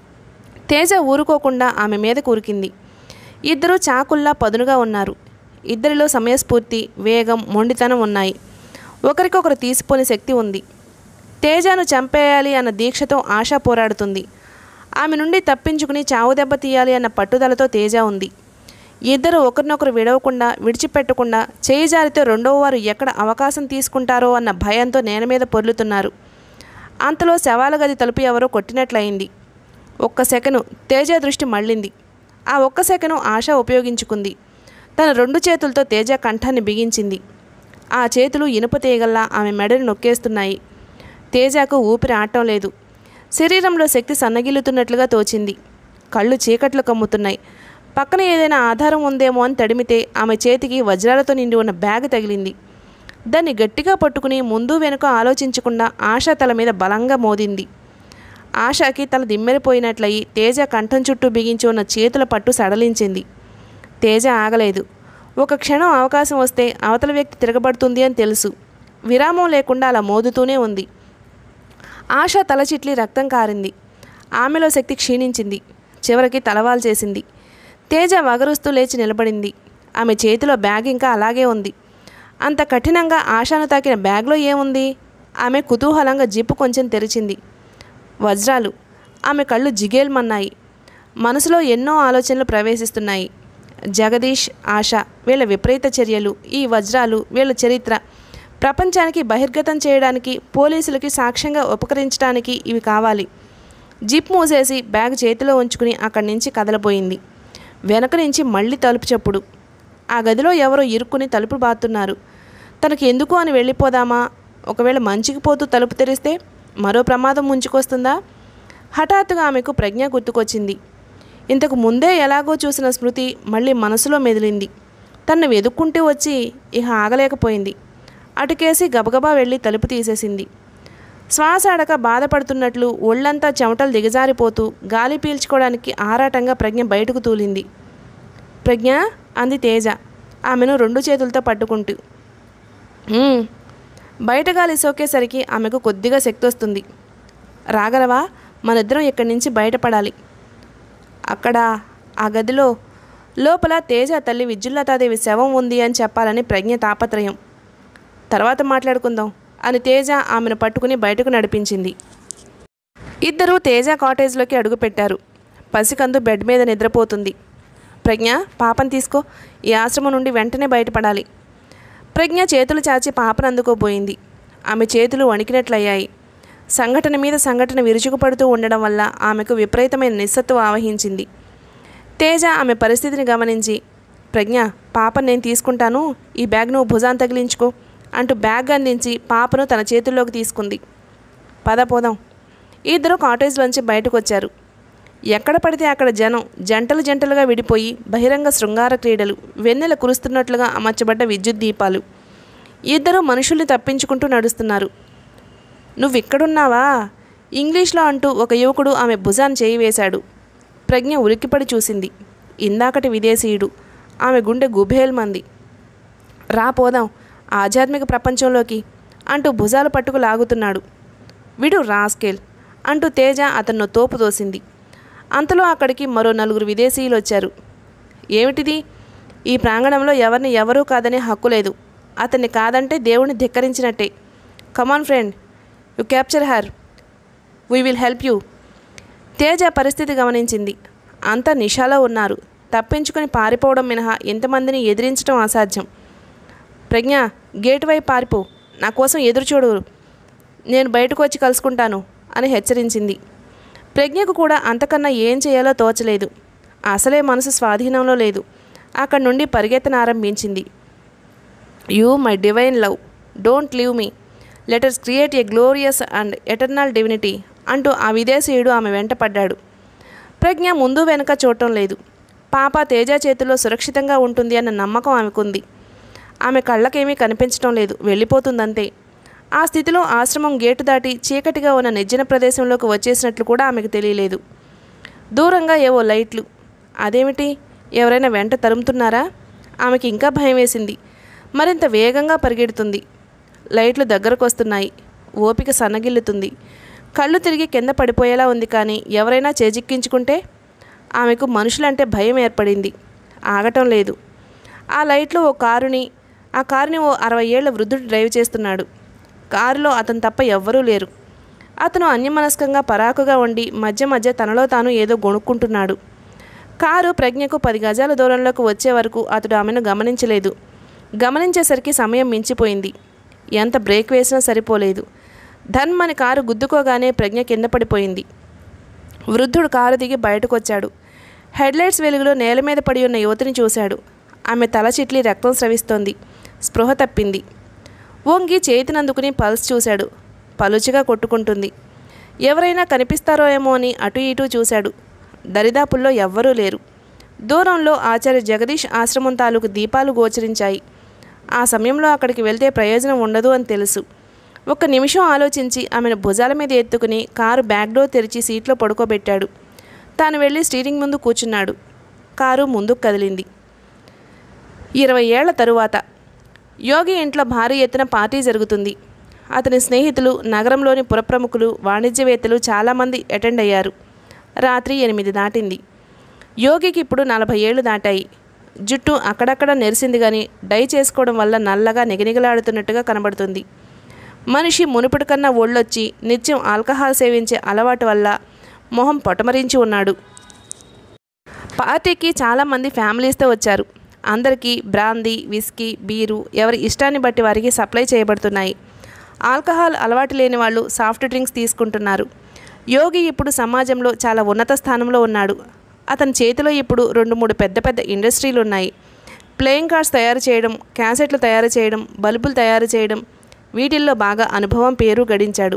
తేజ ఊరుకోకుండా ఆమె మీద కూరికింది. ఇద్దరూ చాకుల్లా పదునుగా ఉన్నారు. ఇద్దరిలో సమయస్ఫూర్తి, వేగం, మొండితనం ఉన్నాయి. ఒకరికొకరు తీసిపోని శక్తి ఉంది. తేజను చంపేయాలి అన్న దీక్షతో ఆశ పోరాడుతుంది. ఆమె నుండి తప్పించుకుని చావు దెబ్బ తీయాలి అన్న పట్టుదలతో తేజ ఉంది. ఇద్దరు ఒకరినొకరు విడవకుండా, విడిచిపెట్టకుండా చేయి జారితో రెండవ వారు ఎక్కడ అవకాశం తీసుకుంటారో అన్న భయంతో నేల మీద పొర్లుతున్నారు. అంతలో శవాల గది తలుపు ఎవరో కొట్టినట్లయింది. ఒక్క సెకను తేజ దృష్టి మళ్ళింది. ఆ ఒక్క సెకను ఆశ ఉపయోగించుకుంది. తన 2 చేతులతో తేజ కంఠాన్ని బిగించింది. ఆ చేతులు ఇనుప తీగల్లా ఆమె మెడను నొక్కేస్తున్నాయి. తేజకు ఊపిరి ఆడటం లేదు. శరీరంలో శక్తి సన్నగిల్లుతున్నట్లుగా తోచింది. కళ్ళు చీకట్లు కమ్ముతున్నాయి. పక్కన ఏదైనా ఆధారం ఉందేమో అని తడిమితే ఆమె చేతికి వజ్రాలతో నిండి ఉన్న బ్యాగ్ తగిలింది. దాన్ని గట్టిగా పట్టుకుని ముందు వెనుక ఆలోచించకుండా ఆశ తల మీద బలంగా మోదింది. ఆశకి తల దిమ్మెరిపోయినట్లయి తేజ కంఠం చుట్టూ బిగించి ఉన్న చేతుల పట్టు సడలించింది. తేజ ఆగలేదు. ఒక క్షణం అవకాశం వస్తే అవతల వ్యక్తి తిరగబడుతుంది అని తెలుసు. విరామం లేకుండా అలా మోదుతూనే ఉంది. ఆశ తల చిట్లి రక్తం కారింది. ఆమెలో శక్తి క్షీణించింది. చివరికి తలవాల్ చేసింది. తేజ వగరుస్తూ లేచి నిలబడింది. ఆమె చేతిలో బ్యాగ్ ఇంకా అలాగే ఉంది. అంత కఠినంగా ఆశను తాకిన బ్యాగ్లో ఏముంది? ఆమె కుతూహలంగా జిప్పు కొంచెం తెరిచింది. వజ్రాలు. ఆమె కళ్ళు జిగేల్మన్నాయి. మనసులో ఎన్నో ఆలోచనలు ప్రవేశిస్తున్నాయి. జగదీష్, ఆశ, వీళ్ళ విపరీత చర్యలు, ఈ వజ్రాలు, వీళ్ళ చరిత్ర ప్రపంచానికి బహిర్గతం చేయడానికి, పోలీసులకి సాక్ష్యంగా ఉపకరించడానికి ఇవి కావాలి. జిప్ మూసేసి బ్యాగ్ చేతిలో ఉంచుకుని అక్కడి నుంచి కదలబోయింది. వెనక నుంచి మళ్ళీ తలుపు చప్పుడు. ఆ గదిలో ఎవరో ఇరుక్కుని తలుపు బాతున్నారు. తనకు ఎందుకు అని వెళ్ళిపోదామా? ఒకవేళ మంచికి పోతూ తలుపు తెరిస్తే మరో ప్రమాదం ముంచుకొస్తుందా? హఠాత్తుగా ఆమెకు ప్రజ్ఞ గుర్తుకొచ్చింది. ఇంతకు ముందే ఎలాగో చూసిన స్మృతి మళ్ళీ మనసులో మెదిలింది. తన్ను వెదుక్కుంటూ వచ్చి ఇహ ఆగలేకపోయింది. అటుకేసి గబగబా వెళ్ళి తలుపు తీసేసింది. శ్వాస అడక బాధపడుతున్నట్లు ఒళ్ళంతా చెమటలు దిగజారిపోతూ గాలి పీల్చుకోవడానికి ఆరాటంగా ప్రజ్ఞ బయటకు తూలింది. ప్రజ్ఞ అంది తేజ ఆమెను 2 చేతులతో పట్టుకుంటూ. బయట గాలి సోకేసరికి ఆమెకు కొద్దిగా శక్తి వస్తుంది. రాగలవా? మనిద్దరం ఇక్కడి నుంచి బయటపడాలి. అక్కడ ఆ గదిలో లోపల తేజ తల్లి విద్యుల్లతాదేవి శవం ఉంది అని చెప్పాలని ప్రజ్ఞ తాపత్రయం. తర్వాత మాట్లాడుకుందాం అని తేజ ఆమెను పట్టుకుని బయటకు నడిపించింది. ఇద్దరూ తేజ కాటేజ్లోకి అడుగుపెట్టారు. పసికందు బెడ్ మీద నిద్రపోతుంది. ప్రజ్ఞ, పాపను తీసుకో. ఈ ఆశ్రమం నుండి వెంటనే బయటపడాలి. ప్రజ్ఞ చేతులు చాచి పాపను అందుకోబోయింది. ఆమె చేతులు వణికినట్లయ్యాయి. సంఘటన మీద సంఘటన విరుచుకుపడుతూ ఉండడం వల్ల ఆమెకు విపరీతమైన నిస్సత్తువ ఆవహించింది. తేజ ఆమె పరిస్థితిని గమనించి, ప్రజ్ఞ, పాపను నేను తీసుకుంటాను, ఈ బ్యాగ్ నువ్వు భుజాన్ని తగిలించుకో అంటూ బ్యాగ్ అందించి పాపను తన చేతుల్లోకి తీసుకుంది. పద పోదాం. ఇద్దరు కాటేజ్లోంచి బయటకు వచ్చారు. ఎక్కడ పడితే అక్కడ జనం జంటలు జంటలుగా విడిపోయి బహిరంగ శృంగార క్రీడలు, వెన్నెల కురుస్తున్నట్లుగా అమర్చబడ్డ విద్యుత్ దీపాలు. ఇద్దరు మనుషుల్ని తప్పించుకుంటూ నడుస్తున్నారు. నువ్విక్కడున్నావా? ఇంగ్లీష్లో అంటూ ఒక యువకుడు ఆమె భుజాన్ని చేయి వేశాడు. ప్రజ్ఞ ఉలిక్కిపడి చూసింది. ఇందాకటి విదేశీయుడు. ఆమె గుండె గుబేల్మంది. రా పోదాం ఆధ్యాత్మిక ప్రపంచంలోకి అంటూ భుజాలు పట్టుకు లాగుతున్నాడు. విడు రాస్కేల్ అంటూ తేజ అతన్ని తోపు తోసింది. అంతలో అక్కడికి మరో 4 విదేశీయులు వచ్చారు. ఏమిటిది? ఈ ప్రాంగణంలో ఎవరిని ఎవరూ కాదనే హక్కు లేదు. అతన్ని కాదంటే దేవుణ్ణి ధిక్కరించినట్టే. Come on friend, you capture her, we will help you. Teja పరిస్థితి గమనించింది. అంతా నిషాలో ఉన్నారు. తప్పించుకొని పారిపోవడం మినహా ఎంతమందిని ఎదిరించడం అసాధ్యం. ప్రజ్ఞ, గేటు వైపు పారిపో, నా కోసం ఎదురుచూడు, నేను బయటకు వచ్చి కలుసుకుంటాను అని హెచ్చరించింది. ప్రజ్ఞకు కూడా అంతకన్నా ఏం చేయాలో తోచలేదు. అసలే మనసు స్వాధీనంలో లేదు. అక్కడి నుండి పరిగెత్తనారంభించింది. You my divine love, don't leave me, let us create a glorious and eternal divinity అంటూ ఆ విదేశీయుడు ఆమె వెంట పడ్డాడు. ప్రజ్ఞ ముందు వెనక చూడటం లేదు. పాప తేజ చేతిలో సురక్షితంగా ఉంటుంది అన్న నమ్మకం ఆమెకుంది. ఆమె కళ్ళకేమీ కనిపించడం లేదు, వెళ్ళిపోతుందంతే. ఆ స్థితిలో ఆశ్రమం గేటు దాటి చీకటిగా ఉన్న నిర్జన ప్రదేశంలోకి వచ్చేసినట్లు కూడా ఆమెకు తెలియలేదు. దూరంగా ఏవో లైట్లు. అదేమిటి, ఎవరైనా వెంట తరుముతున్నారా? ఆమెకి ఇంకా భయం వేసింది. మరింత వేగంగా పరిగెడుతుంది. లైట్లు దగ్గరకు వస్తున్నాయి. ఓపిక సన్నగిల్లుతుంది. కళ్ళు తిరిగి కింద పడిపోయేలా ఉంది. కానీ ఎవరైనా చేజిక్కించుకుంటే ఆమెకు మనుషులంటే భయం ఏర్పడింది. ఆగటం లేదు. ఆ లైట్లో ఆ కారుని ఓ 60 ఏళ్ల వృద్ధుడు డ్రైవ్ చేస్తున్నాడు. కారులో అతను తప్ప ఎవ్వరూ లేరు. అతను అన్యమనస్కంగా పరాకుగా ఉండి మధ్య మధ్య తనలో తాను ఏదో గొణుక్కుంటున్నాడు. కారు ప్రజ్ఞకు 10 గజాల దూరంలోకి వచ్చే వరకు అతడు ఆమెను గమనించలేదు. గమనించేసరికి సమయం మించిపోయింది. ఎంత బ్రేక్ వేసినా సరిపోలేదు. ధన్మని కారు గుద్దుకోగానే ప్రజ్ఞ కింద పడిపోయింది. వృద్ధుడు కారు దిగి బయటకు వచ్చాడు. హెడ్లైట్స్ వెలుగులో నేల మీద పడి ఉన్న యువతిని చూశాడు. ఆమె తల చిట్లి రక్తం స్రవిస్తోంది. స్పృహ తప్పింది. వంగి చేతినందుకుని పల్స్ చూశాడు. పలుచగా కొట్టుకుంటుంది. ఎవరైనా కనిపిస్తారో ఏమో అని అటు ఇటు చూశాడు. దరిదాపుల్లో ఎవ్వరూ లేరు. దూరంలో ఆచార్య జగదీష్ ఆశ్రమం తాలూకు దీపాలు గోచరించాయి. ఆ సమయంలో అక్కడికి వెళ్తే ప్రయోజనం ఉండదు అని తెలుసు. ఒక్క నిమిషం ఆలోచించి ఆమెను భుజాల మీద ఎత్తుకుని కారు బ్యాక్ డోర్ తెరిచి సీట్లో పడుకోబెట్టాడు. తాను వెళ్ళి స్టీరింగ్ ముందు కూర్చున్నాడు. కారు ముందుకు కదిలింది. 20 ఏళ్ల తరువాత యోగి ఇంట్లో భారీ ఎత్తున పార్టీ జరుగుతుంది. అతని స్నేహితులు, నగరంలోని పురప్రముఖులు, వాణిజ్యవేత్తలు చాలామంది అటెండ్ అయ్యారు. రాత్రి 8 దాటింది. యోగికి ఇప్పుడు 40 ఏళ్లు దాటాయి. జుట్టు అక్కడక్కడ నెరిసింది కానీ డై చేసుకోవడం వల్ల నల్లగా నిగనిగలాడుతున్నట్టుగా కనబడుతుంది. మనిషి మునుపటి కన్నా ఒళ్ళొచ్చి నిత్యం ఆల్కహాల్ సేవించే అలవాటు వల్ల మొహం పొటమరించి ఉన్నాడు. పార్టీకి చాలామంది ఫ్యామిలీస్తో వచ్చారు. అందరికీ బ్రాందీ, విస్కీ, బీరు ఎవరి ఇష్టాన్ని బట్టి వారికి సప్లై చేయబడుతున్నాయి. ఆల్కహాల్ అలవాటు లేని వాళ్ళు సాఫ్ట్ డ్రింక్స్ తీసుకుంటున్నారు. యోగి ఇప్పుడు సమాజంలో చాలా ఉన్నత స్థానంలో ఉన్నాడు. అతని చేతిలో ఇప్పుడు 2-3 పెద్ద పెద్ద ఇండస్ట్రీలు ఉన్నాయి. ప్లేయింగ్ కార్డ్స్ తయారు చేయడం, క్యాసెట్లు తయారు చేయడం, బల్బులు తయారు చేయడం, వీటిల్లో బాగా అనుభవం, పేరు గడించాడు.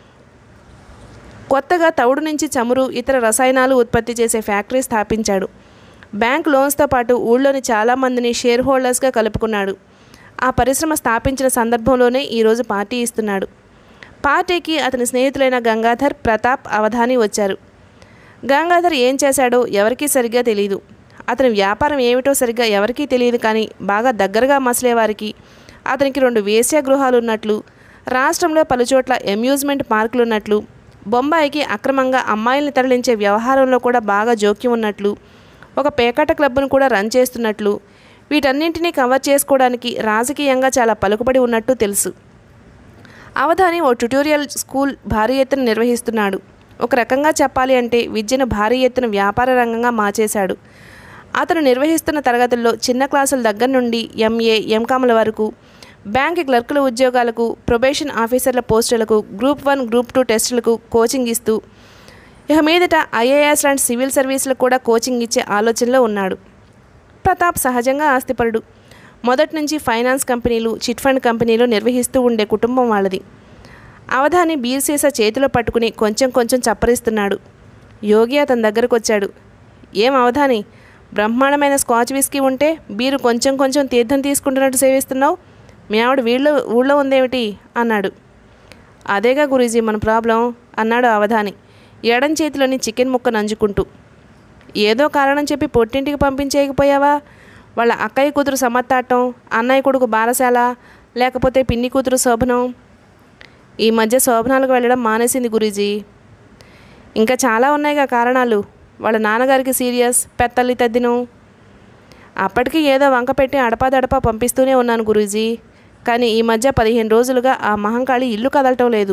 కొత్తగా తవుడు నుంచి చమురు, ఇతర రసాయనాలు ఉత్పత్తి చేసే ఫ్యాక్టరీ స్థాపించాడు. బ్యాంక్ లోన్స్తో పాటు ఊళ్ళోని చాలామందిని షేర్ హోల్డర్స్గా కలుపుకున్నాడు. ఆ పరిశ్రమ స్థాపించిన సందర్భంలోనే ఈరోజు పార్టీ ఇస్తున్నాడు. పార్టీకి అతని స్నేహితులైన గంగాధర్, ప్రతాప్, అవధాని వచ్చారు. గంగాధర్ ఏం చేశాడో ఎవరికీ సరిగ్గా తెలియదు. అతని వ్యాపారం ఏమిటో సరిగ్గా ఎవరికీ తెలియదు. కానీ బాగా దగ్గరగా మసలేవారికి అతనికి 2 వేశ్యాగృహాలు ఉన్నట్లు, రాష్ట్రంలో పలుచోట్ల అమ్యూజ్మెంట్ పార్కులు ఉన్నట్లు, బొంబాయికి అక్రమంగా అమ్మాయిల్ని తరలించే వ్యవహారంలో కూడా బాగా జోక్యం ఉన్నట్లు, ఒక పేకాట క్లబ్ను కూడా రన్ చేస్తున్నట్లు, వీటన్నింటినీ కవర్ చేసుకోవడానికి రాజకీయంగా చాలా పలుకుబడి ఉన్నట్టు తెలుసు. అవధాని ఓ ట్యుటోరియల్ స్కూల్ భారీ ఎత్తున నిర్వహిస్తున్నాడు. ఒక రకంగా చెప్పాలి అంటే విద్యను భారీ ఎత్తున వ్యాపార రంగంగా మార్చేశాడు. అతను నిర్వహిస్తున్న తరగతుల్లో చిన్న క్లాసుల దగ్గర నుండి MA, MCOMల వరకు, బ్యాంక్ క్లర్కుల ఉద్యోగాలకు, ప్రొబేషన్ ఆఫీసర్ల పోస్టులకు, గ్రూప్ 1, గ్రూప్ 2 టెస్టులకు కోచింగ్ ఇస్తూ ఇక మీదట IAS లాంటి సివిల్ సర్వీసులకు కూడా కోచింగ్ ఇచ్చే ఆలోచనలో ఉన్నాడు. ప్రతాప్ సహజంగా ఆస్తిపరుడు. మొదటి నుంచి ఫైనాన్స్ కంపెనీలు, చిట్ ఫండ్ కంపెనీలు నిర్వహిస్తూ ఉండే కుటుంబం వాళ్ళది. అవధాని బీర్ సీసా చేతిలో పట్టుకుని కొంచెం కొంచెం చప్పరిస్తున్నాడు. యోగి అతని దగ్గరకు వచ్చాడు. ఏం అవధాని, బ్రహ్మాండమైన స్కాచ్ విస్కీ ఉంటే బీరు కొంచెం కొంచెం తీర్థం తీసుకుంటున్నట్టు సేవిస్తున్నావు? మీ ఆవిడ ఊళ్ళో ఉందేమిటి అన్నాడు. అదేగా గురూజీ మన ప్రాబ్లం అన్నాడు అవధాని ఎడం చేతిలోని చికెన్ ముక్క నంజుకుంటూ. ఏదో కారణం చెప్పి పొట్టింటికి పంపించేయకపోయావా? వాళ్ళ అక్కయ్య కూతురు సమత్తాటం, అన్నయ్య కొడుకు బారశాల, లేకపోతే పిన్ని కూతురు శోభనం. ఈ మధ్య శోభనాలకు వెళ్ళడం మానేసింది గురూజీ. ఇంకా చాలా ఉన్నాయిగా కారణాలు. వాళ్ళ నాన్నగారికి సీరియస్, పెత్తల్లి తద్దినం. అప్పటికి ఏదో వంక పెట్టి అడపాదడపా పంపిస్తూనే ఉన్నాను గురూజీ. కానీ ఈ మధ్య 15 రోజులుగా ఆ మహంకాళి ఇల్లు కదలటం లేదు.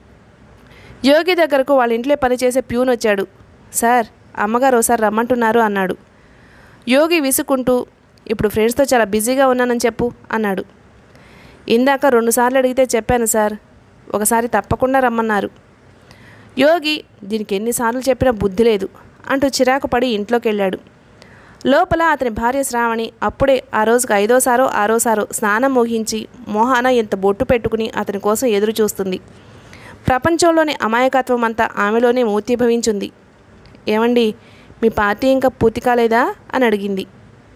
యోగి దగ్గరకు వాళ్ళ ఇంట్లో పనిచేసే ప్యూన్ వచ్చాడు. సార్, అమ్మగారు ఒకసారి రమ్మంటున్నారు అన్నాడు. యోగి విసుక్కుంటూ, ఇప్పుడు ఫ్రెండ్స్తో చాలా బిజీగా ఉన్నానని చెప్పు అన్నాడు. ఇందాక 2 సార్లు అడిగితే చెప్పాను సార్, ఒకసారి తప్పకుండా రమ్మన్నారు. యోగి దీనికి ఎన్నిసార్లు చెప్పినా బుద్ధి లేదు అంటూ చిరాకు పడి ఇంట్లోకి వెళ్ళాడు. లోపల అతని భార్య శ్రావణి అప్పుడే ఆ రోజుకి 5వ సారో 6వ సారో స్నానం ముగించి మోహాన ఎంత బొట్టు పెట్టుకుని అతని కోసం ఎదురు చూస్తుంది. ప్రపంచంలోని అమాయకత్వం అంతా ఆమెలోనే మూర్తిభవించుంది. ఏమండి, మీ పార్టీ ఇంకా పూర్తి కాలేదా అని అడిగింది.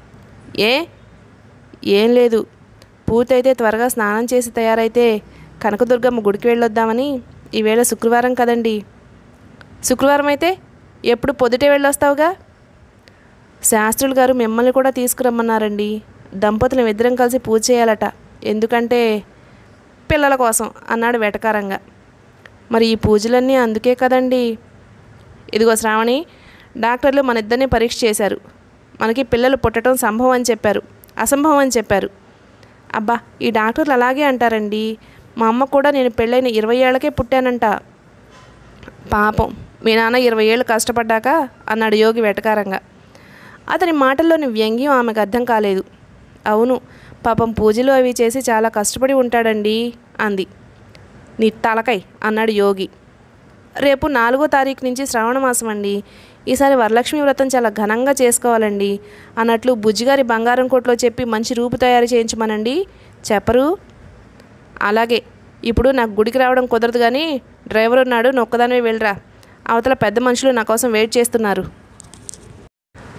ఏం లేదు, పూర్తయితే త్వరగా స్నానం చేసి తయారైతే కనకదుర్గమ్మ గుడికి వెళ్ళొద్దామని. ఈవేళ శుక్రవారం కదండి. శుక్రవారం అయితే ఎప్పుడు పొద్దుటే వెళ్ళొస్తావుగా? శాస్త్రులు గారు మిమ్మల్ని కూడా తీసుకురమ్మన్నారండి. దంపతులు ఇద్దరం కలిసి పూజ చేయాలట. ఎందుకంటే పిల్లల కోసం అన్నాడు వెటకారంగా. మరి ఈ పూజలన్నీ అందుకే కదండి. ఇదిగో శ్రావణి, డాక్టర్లు మన ఇద్దరిని పరీక్ష చేశారు. మనకి పిల్లలు పుట్టడం సంభవం అని చెప్పారు, అసంభవం అని చెప్పారు. అబ్బా, ఈ డాక్టర్లు అలాగే అంటారండి. మా అమ్మ కూడా నేను పెళ్ళైన 20 ఏళ్లకే పుట్టానంట. పాపం, మీ నాన్న 20 ఏళ్ళు కష్టపడ్డాక అన్నాడు యోగి వెటకారంగా. అతని మాటల్లోని వ్యంగ్యం ఆమెకు అర్థం కాలేదు. అవును, పాపం పూజలు అవి చేసి చాలా కష్టపడి ఉంటాడండి అంది. నీ తలకై అన్నాడు యోగి. రేపు 4వ తారీఖు నుంచి శ్రావణ మాసం అండి. ఈసారి వరలక్ష్మి వ్రతం చాలా ఘనంగా చేసుకోవాలండి అన్నట్లు బుజ్జిగారి బంగారం కోట్లో చెప్పి మంచి రూపు తయారు చేయించమనండి. చెప్పరు? అలాగే. ఇప్పుడు నాకు గుడికి రావడం కుదరదు కానీ డ్రైవర్ ఉన్నాడు, నొక్కదానివే వెళ్ళరా. అవతల పెద్ద మనుషులు నా కోసం వెయిట్ చేస్తున్నారు.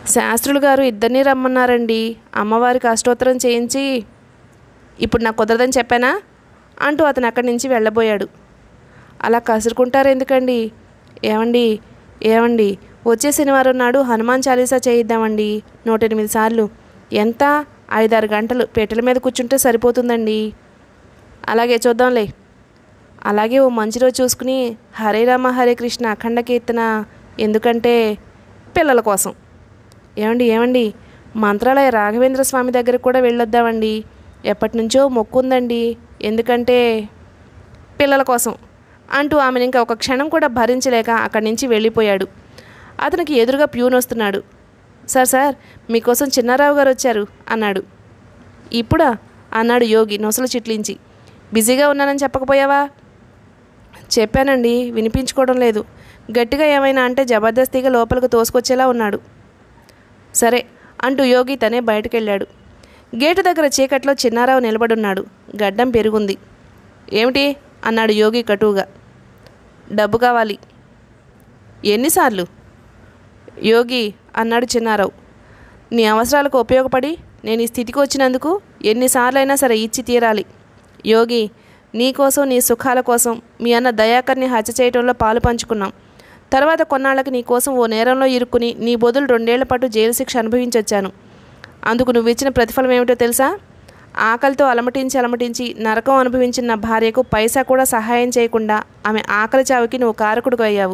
శాస్త్రులు గారు ఇద్దరినీ రమ్మన్నారండి. అమ్మవారికి అష్టోత్తరం చేయించి ఇప్పుడు నాకు కుదరదని చెప్పానా అంటూ అతను అక్కడి నుంచి వెళ్ళబోయాడు. అలా కసురుకుంటారు ఎందుకండి? ఏమండి ఏమండి వచ్చే శనివారం నాడు హనుమాన్ చాలీసా చేయిద్దామండి 108 సార్లు. ఎంత? 5-6 గంటలు పెట్టెల మీద కూర్చుంటే సరిపోతుందండి. అలాగే చూద్దాంలే. అలాగే ఓ మంచి రోజు చూసుకుని హరే రామ హరే కృష్ణ అఖండ కీర్తన. ఎందుకంటే పిల్లల కోసం. ఏమండి మంత్రాలయ రాఘవేంద్ర స్వామి దగ్గరకు కూడా వెళ్ళొద్దామండి. ఎప్పటి నుంచో మొక్కు ఉందండి. ఎందుకంటే పిల్లల కోసం అంటూ ఆమెను ఇంకా ఒక క్షణం కూడా భరించలేక అక్కడి నుంచి వెళ్ళిపోయాడు. అతనికి ఎదురుగా ప్యూన్ వస్తున్నాడు. సార్ మీకోసం చిన్నారావు గారు వచ్చారు అన్నాడు. ఇప్పుడా అన్నాడు యోగి నొసలు చిట్లించి. బిజీగా ఉన్నానని చెప్పకపోయావా? చెప్పానండి, వినిపించుకోవడం లేదు. గట్టిగా ఏమైనా అంటే జబర్దస్తిగా లోపలికి తోసుకొచ్చేలా ఉన్నాడు. సరే అంటూ యోగి తనే బయటకెళ్ళాడు. గేటు దగ్గర చీకట్లో చిన్నారావు నిలబడున్నాడు. గడ్డం పెరుగుంది. ఏమిటి అన్నాడు యోగి కటువుగా. డబ్బు కావాలి. ఎన్నిసార్లు? యోగి అన్నాడు చిన్నారావు. నీ అవసరాలకు ఉపయోగపడి నేను ఈ స్థితికి వచ్చినందుకు ఎన్నిసార్లైనా సరే ఇచ్చి తీరాలి. యోగి, నీకోసం నీ సుఖాల కోసం మీ అన్న దయాకర్ని హత్య చేయడంలో పాలు పంచుకున్నాం. తర్వాత కొన్నాళ్ళకి నీ కోసం ఓ నేరంలో ఇరుక్కుని నీ బదులు 2 ఏళ్ల పాటు జైలు శిక్ష అనుభవించొచ్చాను. అందుకు నువ్వు ఇచ్చిన ప్రతిఫలం ఏమిటో తెలుసా? ఆకలితో అలమటించి నరకం అనుభవించిన నా భార్యకు పైసా కూడా సహాయం చేయకుండా ఆమె ఆకలి చావుకి నువ్వు కారకుడిగా అయ్యావు.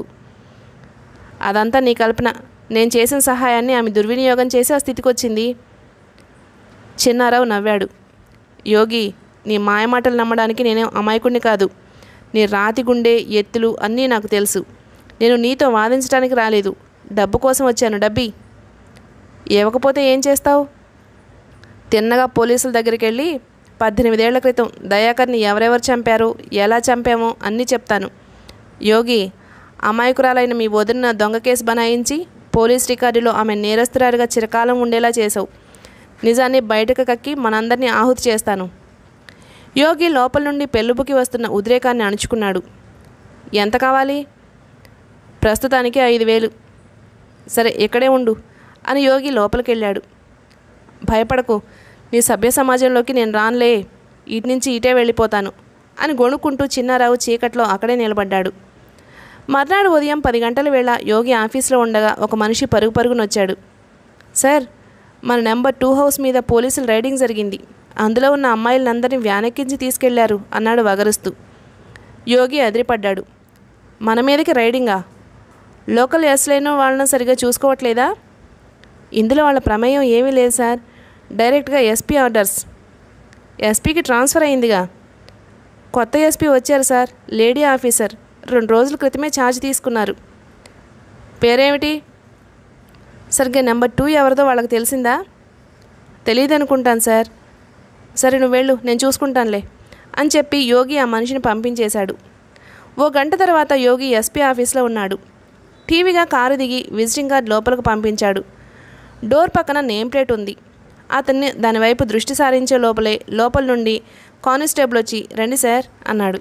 అదంతా నీ కల్పన. నేను చేసిన సహాయాన్ని ఆమె దుర్వినియోగం చేసి ఆ స్థితికి వచ్చింది. చిన్నారావు నవ్వాడు. యోగి, నీ మాయమాటలు నమ్మడానికి నేనేం అమాయకుడిని కాదు. నీ రాతి గుండె ఎత్తులు అన్నీ నాకు తెలుసు. నేను నీతో వాదించడానికి రాలేదు. డబ్బు కోసం వచ్చాను. డబ్బి ఇవ్వకపోతే ఏం చేస్తావు? తిన్నగా పోలీసుల దగ్గరికి వెళ్ళి 18 ఏళ్ల క్రితం దయాకర్ని ఎవరెవరు చంపారో ఎలా చంపామో అన్నీ చెప్తాను. యోగి, అమాయకురాలైన మీ వదిన దొంగ కేసు బనాయించి పోలీస్ రికార్డులో ఆమె నేరస్తురాలిగా చిరకాలం ఉండేలా చేసావు. నిజాన్ని బయటకు కక్కి మనందరినీ ఆహుతి చేస్తాను. యోగి లోపల నుండి పెళ్ళుబుకి వస్తున్న ఉద్రేకాన్ని అణుచుకున్నాడు. ఎంత కావాలి? ప్రస్తుతానికి 5,000. సరే ఇక్కడే ఉండు అని యోగి లోపలికి వెళ్ళాడు. భయపడకు, నీ సభ్య సమాజంలోకి నేను రానులే. ఇటు నుంచి ఇటే వెళ్ళిపోతాను అని గొణుక్కుంటూ చిన్నారావు చీకట్లో అక్కడే నిలబడ్డాడు. మర్నాడు ఉదయం 10 గంటల వేళ యోగి ఆఫీస్లో ఉండగా ఒక మనిషి పరుగునొచ్చాడు. సార్, మన నెంబర్ 2 హౌస్ మీద పోలీసులు రైడింగ్ జరిగింది. అందులో ఉన్న అమ్మాయిలందరినీ వ్యానెక్కించి తీసుకెళ్లారు అన్నాడు వగరుస్తూ. యోగి అదిరిపడ్డాడు. మన మీదకి రైడింగా? లోకల్ ఎస్లైనో వాళ్ళను సరిగా చూసుకోవట్లేదా? ఇందులో వాళ్ళ ప్రమేయం ఏమీ లేదు సార్. డైరెక్ట్గా ఎస్పీ ఆర్డర్స్. ఎస్పీకి ట్రాన్స్ఫర్ అయిందిగా. కొత్త ఎస్పీ వచ్చారు సార్, లేడీ ఆఫీసర్. 2 రోజుల క్రితమే ఛార్జ్ తీసుకున్నారు. పేరేమిటి? సరిగ్గా నెంబర్ 2 ఎవరిదో వాళ్ళకి తెలిసిందా? తెలియదనుకుంటాను సార్. సరే నువ్వు వెళ్ళు, నేను చూసుకుంటానులే అని చెప్పి యోగి ఆ మనిషిని పంపించేశాడు. ఓ గంట తర్వాత యోగి ఎస్పీ ఆఫీస్లో ఉన్నాడు. టీవీగా కారు దిగి విజిటింగ్ కార్డ్ లోపలికి పంపించాడు. డోర్ పక్కన నేమ్ ప్లేట్ ఉంది. అతన్ని దానివైపు దృష్టి సారించే లోపల నుండి కానిస్టేబుల్ వచ్చి రండి సార్ అన్నాడు.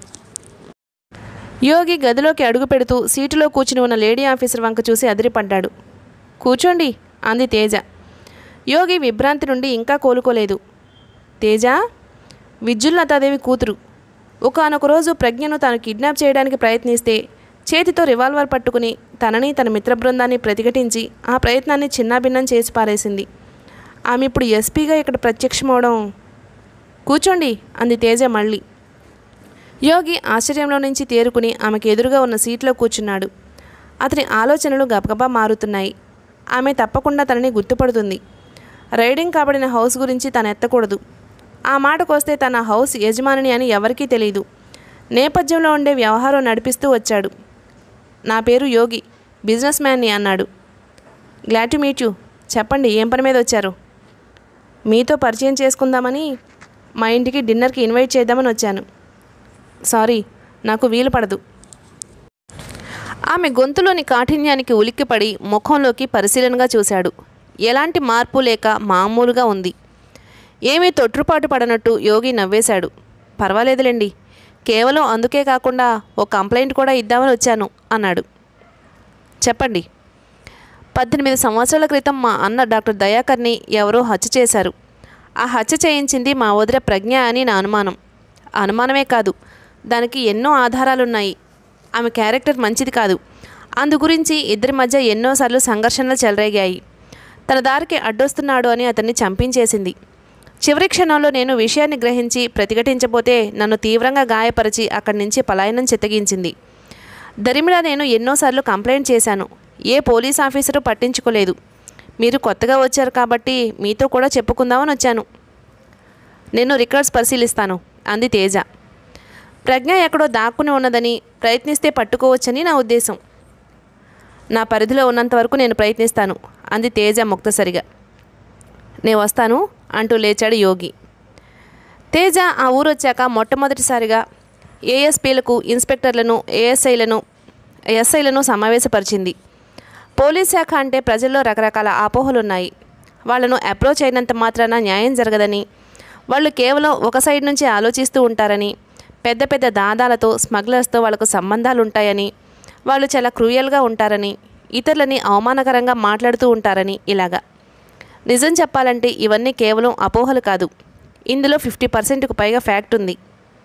యోగి గదిలోకి అడుగు పెడుతూ సీటులో కూర్చుని ఉన్న లేడీ ఆఫీసర్ వంక చూసి అదిరిపడ్డాడు. కూర్చోండి అంది తేజ. యోగి విభ్రాంతి నుండి ఇంకా కోలుకోలేదు. తేజ విద్యుల్లతాదేవి కూతురు. ఒకానొక రోజు ప్రజ్ఞను తాను కిడ్నాప్ చేయడానికి ప్రయత్నిస్తే చేతితో రివాల్వర్ పట్టుకుని తనని తన మిత్ర బృందాన్ని ప్రతిఘటించి ఆ ప్రయత్నాన్ని చిన్నాభిన్నం చేసి పారేసింది. ఆమె ఇప్పుడు ఎస్పీగా ఇక్కడ ప్రత్యక్షమవడం. కూర్చోండి అంది తేజ మళ్ళీ. యోగి ఆశ్చర్యంలో నుంచి తేరుకుని ఆమెకు ఎదురుగా ఉన్న సీట్లో కూర్చున్నాడు. అతని ఆలోచనలు గబగబా మారుతున్నాయి. ఆమె తప్పకుండా తనని గుర్తుపడుతుంది. రైడింగ్ కాబడిన హౌస్ గురించి తను ఎత్తకూడదు. ఆ మాటకొస్తే తన హౌస్ యజమానిని అని ఎవరికీ తెలియదు. నేపథ్యంలో ఉండే వ్యవహారం నడిపిస్తూ వచ్చాడు. నా పేరు యోగి, బిజినెస్ మ్యాన్ని అన్నాడు. Glad to meet you. చెప్పండి, ఏం పని మీద వచ్చారు? మీతో పరిచయం చేసుకుందామని, మా ఇంటికి డిన్నర్కి ఇన్వైట్ చేద్దామని వచ్చాను. సారీ, నాకు వీలు పడదు. ఆమె గొంతులోని కాఠిన్యానికి ఉలిక్కిపడి ముఖంలోకి పరిశీలనగా చూశాడు. ఎలాంటి మార్పు లేక మామూలుగా ఉంది. ఏమీ తొట్రుపాటు పడనట్టు యోగి నవ్వేశాడు. పర్వాలేదులేండి, కేవలం అందుకే కాకుండా ఓ కంప్లైంట్ కూడా ఇద్దామని వచ్చాను అన్నాడు. చెప్పండి. 18 సంవత్సరాల క్రితం మా అన్న డాక్టర్ దయాకర్ని ఎవరో హత్య చేశారు. ఆ హత్య చేయించింది మా వదిన ప్రజ్ఞ అని నా అనుమానం. అనుమానమే కాదు, దానికి ఎన్నో ఆధారాలున్నాయి. ఆమె క్యారెక్టర్ మంచిది కాదు. అందు గురించి ఇద్దరి మధ్య ఎన్నోసార్లు సంఘర్షణలు చెలరేగాయి. తన దారికి అడ్డొస్తున్నాడు అని అతన్ని చంపించేసింది. చివరి క్షణంలో నేను విషయాన్ని గ్రహించి ప్రతిఘటించబోతే నన్ను తీవ్రంగా గాయపరిచి అక్కడి నుంచి పలాయనం చిత్తగించింది. దరిమిలా నేను ఎన్నోసార్లు కంప్లైంట్ చేశాను. ఏ పోలీస్ ఆఫీసరు పట్టించుకోలేదు. మీరు కొత్తగా వచ్చారు కాబట్టి మీతో కూడా చెప్పుకుందామని వచ్చాను. నేను రికార్డ్స్ పరిశీలిస్తాను అంది తేజ. ప్రజ్ఞ ఎక్కడో దాక్కుని ఉన్నదని, ప్రయత్నిస్తే పట్టుకోవచ్చని నా ఉద్దేశం. నా పరిధిలో ఉన్నంత వరకు నేను ప్రయత్నిస్తాను అంది తేజ ముక్తసరిగా. నేను వస్తాను అంటూ లేచాడు యోగి. తేజ ఆ ఊరొచ్చాక మొట్టమొదటిసారిగా ఏఎస్పీలకు, ఇన్స్పెక్టర్లను, ఎస్ఐలను సమావేశపరిచింది. పోలీస్ శాఖ అంటే ప్రజల్లో రకరకాల అపోహలున్నాయి. వాళ్లను అప్రోచ్ అయినంత మాత్రాన న్యాయం జరగదని, వాళ్ళు కేవలం ఒక సైడ్ నుంచి ఆలోచిస్తూ ఉంటారని, పెద్ద పెద్ద దాదాలతో, స్మగ్లర్స్తో వాళ్లకు సంబంధాలుంటాయని, వాళ్ళు చాలా క్రూయల్గా ఉంటారని, ఇతరులని అవమానకరంగా మాట్లాడుతూ ఉంటారని, ఇలాగా. నిజం చెప్పాలంటే ఇవన్నీ కేవలం అపోహలు కాదు. ఇందులో 50%కు పైగా ఫ్యాక్ట్ ఉంది.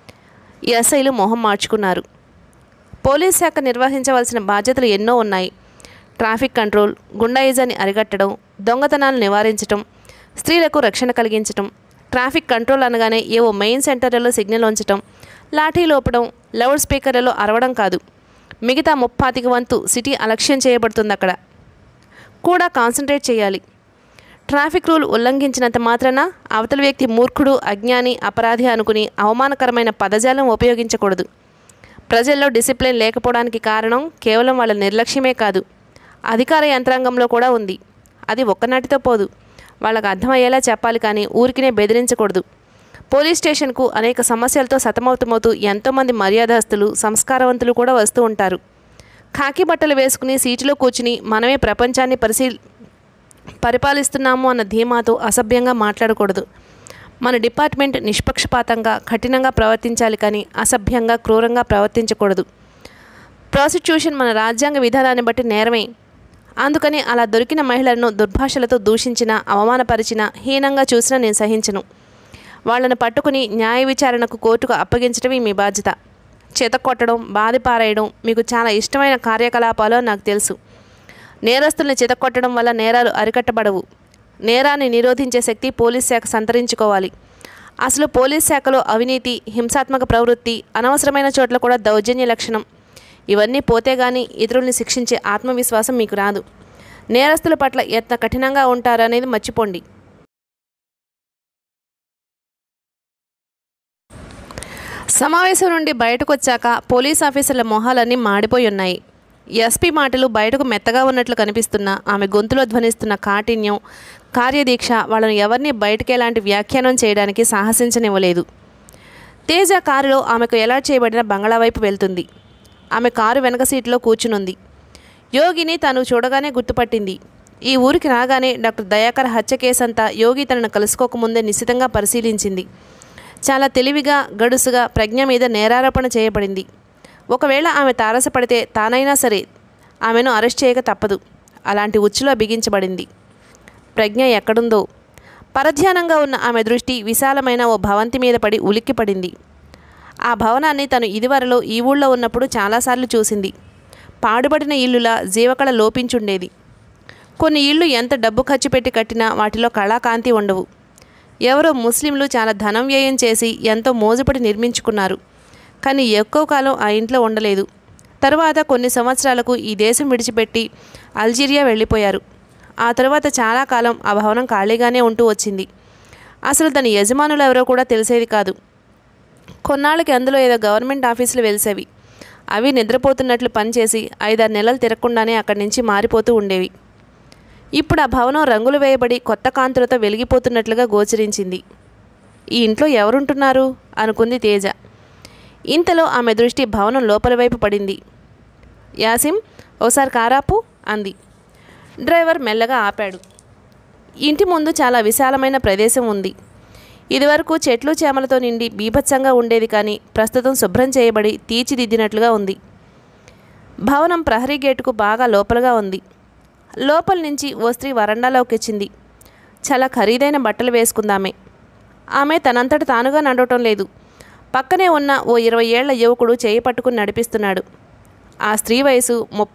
ఎస్ఐలు మొహం మార్చుకున్నారు. పోలీస్ శాఖ నిర్వహించవలసిన బాధ్యతలు ఎన్నో ఉన్నాయి. ట్రాఫిక్ కంట్రోల్, గుండాయిజాన్ని అరికట్టడం, దొంగతనాలు నివారించడం, స్త్రీలకు రక్షణ కలిగించడం. ట్రాఫిక్ కంట్రోల్ అనగానే ఏవో మెయిన్ సెంటర్లలో సిగ్నల్ ఉంచడం, లాఠీ లోపడం, లౌడ్ స్పీకర్లలో అరవడం కాదు. మిగతా 35 వంతు సిటీ అలక్ష్యం చేయబడుతుంది. అక్కడ కూడా కాన్సన్ట్రేట్ చేయాలి. ట్రాఫిక్ రూల్ ఉల్లంఘించినంత మాత్రాన అవతల వ్యక్తి మూర్ఖుడు, అజ్ఞాని, అపరాధి అనుకుని అవమానకరమైన పదజాలం ఉపయోగించకూడదు. ప్రజల్లో డిసిప్లిన్ లేకపోవడానికి కారణం కేవలం వాళ్ళ నిర్లక్ష్యమే కాదు, అధికార యంత్రాంగంలో కూడా ఉంది. అది ఒక్కనాటితో పోదు. వాళ్ళకు అర్థమయ్యేలా చెప్పాలి కానీ ఊరికినే బెదిరించకూడదు. పోలీస్ స్టేషన్కు అనేక సమస్యలతో సతమతమవుతూ ఎంతోమంది మర్యాదస్తులు, సంస్కారవంతులు కూడా వస్తూ ఉంటారు. ఖాకీ బట్టలు వేసుకుని సీటులో కూర్చుని మనమే ప్రపంచాన్ని పరిపాలిస్తున్నాము అన్న ధీమాతో అసభ్యంగా మాట్లాడకూడదు. మన డిపార్ట్మెంట్ నిష్పక్షపాతంగా, కఠినంగా ప్రవర్తించాలి కానీ అసభ్యంగా, క్రూరంగా ప్రవర్తించకూడదు. ప్రాసిక్యూషన్ మన రాజ్యాంగ విధానాన్ని బట్టి నేరమే. అందుకని అలా దొరికిన మహిళలను దుర్భాషలతో దూషించినా, అవమానపరిచినా, హీనంగా చూసినా నేను సహించను. వాళ్లను పట్టుకుని న్యాయ విచారణకు కోర్టుకు అప్పగించడమే మీ బాధ్యత. చితకొట్టడం, బాధిపారేయడం మీకు చాలా ఇష్టమైన కార్యకలాపాలో నాకు తెలుసు. నేరస్తుల్ని చితకొట్టడం వల్ల నేరాలు అరికట్టబడవు. నేరాన్ని నిరోధించే శక్తి పోలీస్ శాఖ సంతరించుకోవాలి. అసలు పోలీస్ శాఖలో అవినీతి, హింసాత్మక ప్రవృత్తి, అనవసరమైన చోట్ల కూడా దౌర్జన్య లక్షణం, ఇవన్నీ పోతే గానీ ఇతరుల్ని శిక్షించే ఆత్మవిశ్వాసం మీకు రాదు. నేరస్తుల పట్ల ఎంత కఠినంగా ఉంటారనేది మర్చిపోండి. సమావేశం నుండి బయటకు వచ్చాక పోలీస్ ఆఫీసర్ల మొహాలన్నీ మాడిపోయి ఉన్నాయి. ఎస్పీ మాటలు బయటకు మెత్తగా ఉన్నట్లు కనిపిస్తున్నా ఆమె గొంతులో ధ్వనిస్తున్న కాఠిన్యం, కార్యదీక్ష వాళ్ళను ఎవరిని బయటకు ఎలాంటి వ్యాఖ్యానం చేయడానికి సాహసించనివ్వలేదు. తేజ కారులో ఆమెకు అలాట్ చేయబడిన బంగళా వైపు వెళ్తుంది. ఆమె కారు వెనక సీట్లో కూర్చునుంది. యోగిని తను చూడగానే గుర్తుపట్టింది. ఈ ఊరికి రాగానే డాక్టర్ దయాకర్ హత్య కేసంతా యోగి తనను కలుసుకోకముందే నిశితంగా పరిశీలించింది. చాలా తెలివిగా, గడుసుగా ప్రజ్ఞ మీద నేరారోపణ చేయబడింది. ఒకవేళ ఆమె తారసపడితే తానైనా సరే ఆమెను అరెస్ట్ చేయక తప్పదు. అలాంటి ఉచ్చులో బిగించబడింది. ప్రజ్ఞ ఎక్కడుందో. పరధ్యానంగా ఉన్న ఆమె దృష్టి విశాలమైన ఓ భవంతి మీద పడి ఉలిక్కిపడింది. ఆ భవనాన్ని తను ఇదివరలో ఈ ఊళ్ళో ఉన్నప్పుడు చాలాసార్లు చూసింది. పాడుబడిన ఇల్లులా జీవకళ లోపించుండేది. కొన్ని ఇళ్ళు ఎంత డబ్బు ఖర్చు పెట్టి కట్టినా వాటిలో కళాకాంతి ఉండవు. ఎవరో ముస్లింలు చాలా ధనం వ్యయం చేసి ఎంతో మోజుపడి నిర్మించుకున్నారు. కానీ ఎక్కువ కాలం ఆ ఇంట్లో ఉండలేదు. తరువాత కొన్ని సంవత్సరాలకు ఈ దేశం విడిచిపెట్టి అల్జీరియా వెళ్ళిపోయారు. ఆ తరువాత చాలా కాలం ఆ భవనం ఖాళీగానే ఉంటూ వచ్చింది. అసలు దాని యజమానులు ఎవరో కూడా తెలిసేది కాదు. కొన్నాళ్ళకి అందులో ఏదో గవర్నమెంట్ ఆఫీసులు వెలిసేవి. అవి నిద్రపోతున్నట్లు పనిచేసి 5-6 నెలలు తిరగకుండానే అక్కడి నుంచి మారిపోతూ ఉండేవి. ఇప్పుడు ఆ భవనం రంగులు వేయబడి కొత్త కాంతులతో వెలిగిపోతున్నట్లుగా గోచరించింది. ఈ ఇంట్లో ఎవరుంటున్నారు అనుకుంది తేజ. ఇంతలో ఆమె దృష్టి భవనం లోపల వైపు పడింది. యాసిం, ఓసారి కారాపు అంది. డ్రైవర్ మెల్లగా ఆపాడు. ఇంటి ముందు చాలా విశాలమైన ప్రదేశం ఉంది. ఇదివరకు చెట్లు చేమలతో నిండి బీభత్సంగా ఉండేది కానీ ప్రస్తుతం శుభ్రం చేయబడి తీర్చిదిద్దినట్లుగా ఉంది. భవనం ప్రహరీ గేటుకు బాగా లోపలగా ఉంది. లోపల నుంచి ఓ స్త్రీ వరండాలోకి వచ్చింది. చాలా ఖరీదైన బట్టలు వేసుకుందామే. ఆమె తనంతట తానుగా నడవటం లేదు. పక్కనే ఉన్న ఓ 20 ఏళ్ల యువకుడు చేయి పట్టుకుని నడిపిస్తున్నాడు. ఆ స్త్రీ వయసు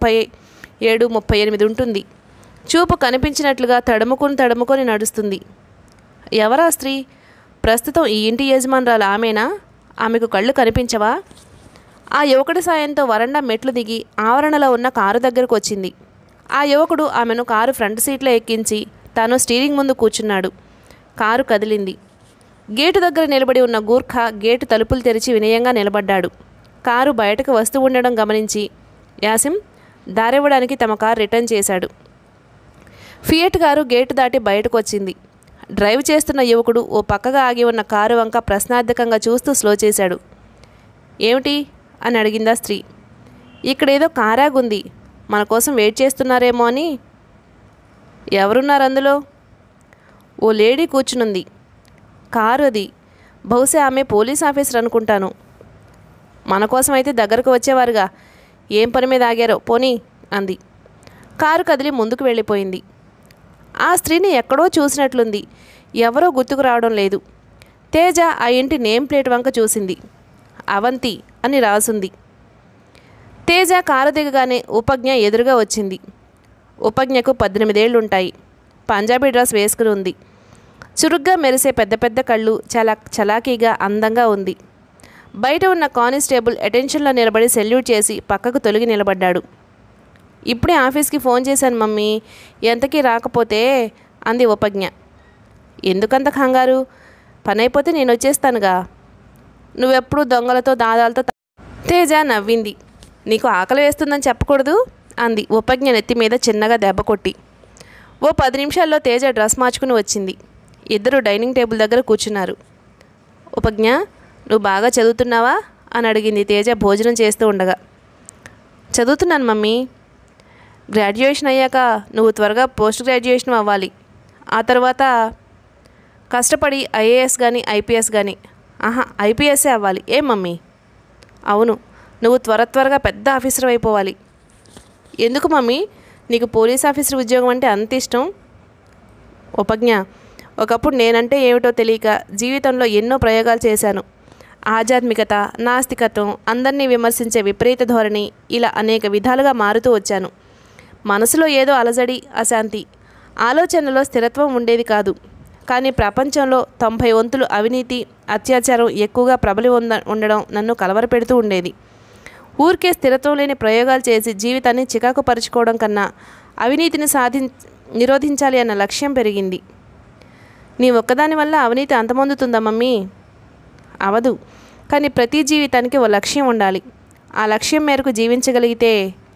37-38 ఉంటుంది. చూపు కనిపించినట్లుగా తడుముకొని నడుస్తుంది. ఎవరా స్త్రీ? ప్రస్తుతం ఈ ఇంటి యజమానురాలు ఆమెనా? ఆమెకు కళ్ళు కనిపించవా? ఆ యువకుడి సాయంతో వరండా మెట్లు దిగి ఆవరణలో ఉన్న కారు దగ్గరకు వచ్చింది. ఆ యువకుడు ఆమెను కారు ఫ్రంట్ సీట్లో ఎక్కించి తాను స్టీరింగ్ ముందు కూర్చున్నాడు. కారు కదిలింది. గేటు దగ్గర నిలబడి ఉన్న గూర్ఖా గేటు తలుపులు తెరిచి వినయంగా నిలబడ్డాడు. కారు బయటకు వస్తూ ఉండడం గమనించి యాసిం దారివ్వడానికి తమ కారు రిటర్న్ చేశాడు. ఫియట్ కారు గేటు దాటి బయటకు వచ్చింది. డ్రైవ్ చేస్తున్న యువకుడు ఓ పక్కగా ఆగి ఉన్న కారు వంక ప్రశ్నార్థకంగా చూస్తూ స్లో చేశాడు. ఏమిటి అని అడిగిందా స్త్రీ. ఇక్కడేదో కారాగుంది, మన కోసం వెయిట్ చేస్తున్నారేమో అని. ఎవరున్నారు అందులో? ఓ లేడీ కూర్చునుంది. కారు అది. బహుశా ఆమె పోలీస్ ఆఫీసర్ అనుకుంటాను. మన కోసం అయితే దగ్గరకు వచ్చేవారుగా. ఏం పని మీద ఆగారో పోనీ అంది. కారు కదిలి ముందుకు వెళ్ళిపోయింది. ఆ స్త్రీని ఎక్కడో చూసినట్లుంది. ఎవరో గుర్తుకు రావడం లేదు. తేజ ఆ ఇంటి నేమ్ ప్లేట్ వంక చూసింది. అవంతి అని రాసుంది. తేజ కారు దిగగానే ఉపజ్ఞ ఎదురుగా వచ్చింది. ఉపజ్ఞకు 18 ఏళ్లుంటాయి. పంజాబీ డ్రెస్ వేసుకుని ఉంది. చురుగ్గా మెరిసే పెద్ద పెద్ద కళ్ళు, చాలా చలాకీగా అందంగా ఉంది. బయట ఉన్న కానిస్టేబుల్ అటెన్షన్లో నిలబడి సెల్యూట్ చేసి పక్కకు తొలగి నిలబడ్డాడు. ఇప్పుడే ఆఫీస్కి ఫోన్ చేశాను మమ్మీ, ఎంతకీ రాకపోతే అంది ఉపజ్ఞ. ఎందుకంత కంగారు? పని అయిపోతే నేను వచ్చేస్తానుగా. నువ్వెప్పుడు దొంగలతో దాదాలతో. తేజ నవ్వింది. నీకు ఆకలి వేస్తుందని చెప్పకూడదు అంది ఉపజ్ఞ నెత్తి మీద చిన్నగా దెబ్బ కొట్టి. ఓ 10 నిమిషాల్లో తేజ డ్రెస్ మార్చుకుని వచ్చింది. ఇద్దరు డైనింగ్ టేబుల్ దగ్గర కూర్చున్నారు. ఉపజ్ఞ, నువ్వు బాగా చదువుతున్నావా అని అడిగింది తేజ భోజనం చేస్తూ ఉండగా. చదువుతున్నాను మమ్మీ. గ్రాడ్యుయేషన్ అయ్యాక నువ్వు త్వరగా పోస్ట్ గ్రాడ్యుయేషన్ అవ్వాలి. ఆ తర్వాత కష్టపడి ఐఏఎస్ కానీ ఐపీఎస్ కానీ. ఐపీఎస్ఏ అవ్వాలి. ఏం మమ్మీ? అవును, నువ్వు త్వరగా పెద్ద ఆఫీసర్ అయిపోవాలి. ఎందుకు మమ్మీ నీకు పోలీస్ ఆఫీసర్ ఉద్యోగం అంటే అంత ఇష్టం? ఉపజ్ఞ, ఒకప్పుడు నేనంటే ఏమిటో తెలియక జీవితంలో ఎన్నో ప్రయోగాలు చేశాను. ఆధ్యాత్మికత, నాస్తికత్వం, అందరినీ విమర్శించే విపరీత ధోరణి, ఇలా అనేక విధాలుగా మారుతూ వచ్చాను. మనసులో ఏదో అలజడి, అశాంతి, ఆలోచనలో స్థిరత్వం ఉండేది కాదు. కానీ ప్రపంచంలో 90 వంతులు అవినీతి, అత్యాచారం ఎక్కువగా ప్రబలి ఉండడం నన్ను కలవరపెడుతూ ఉండేది. ఊరికే స్థిరత్వం లేని ప్రయోగాలు చేసి జీవితాన్ని చికాకు పరుచుకోవడం కన్నా అవినీతిని నిరోధించాలి అన్న లక్ష్యం పెరిగింది. నీ ఒక్కదాని వల్ల అవినీతి అంతమొందుతుందా మమ్మీ? అవదు. కానీ ప్రతి జీవితానికి ఓ లక్ష్యం ఉండాలి. ఆ లక్ష్యం మేరకు జీవించగలిగితే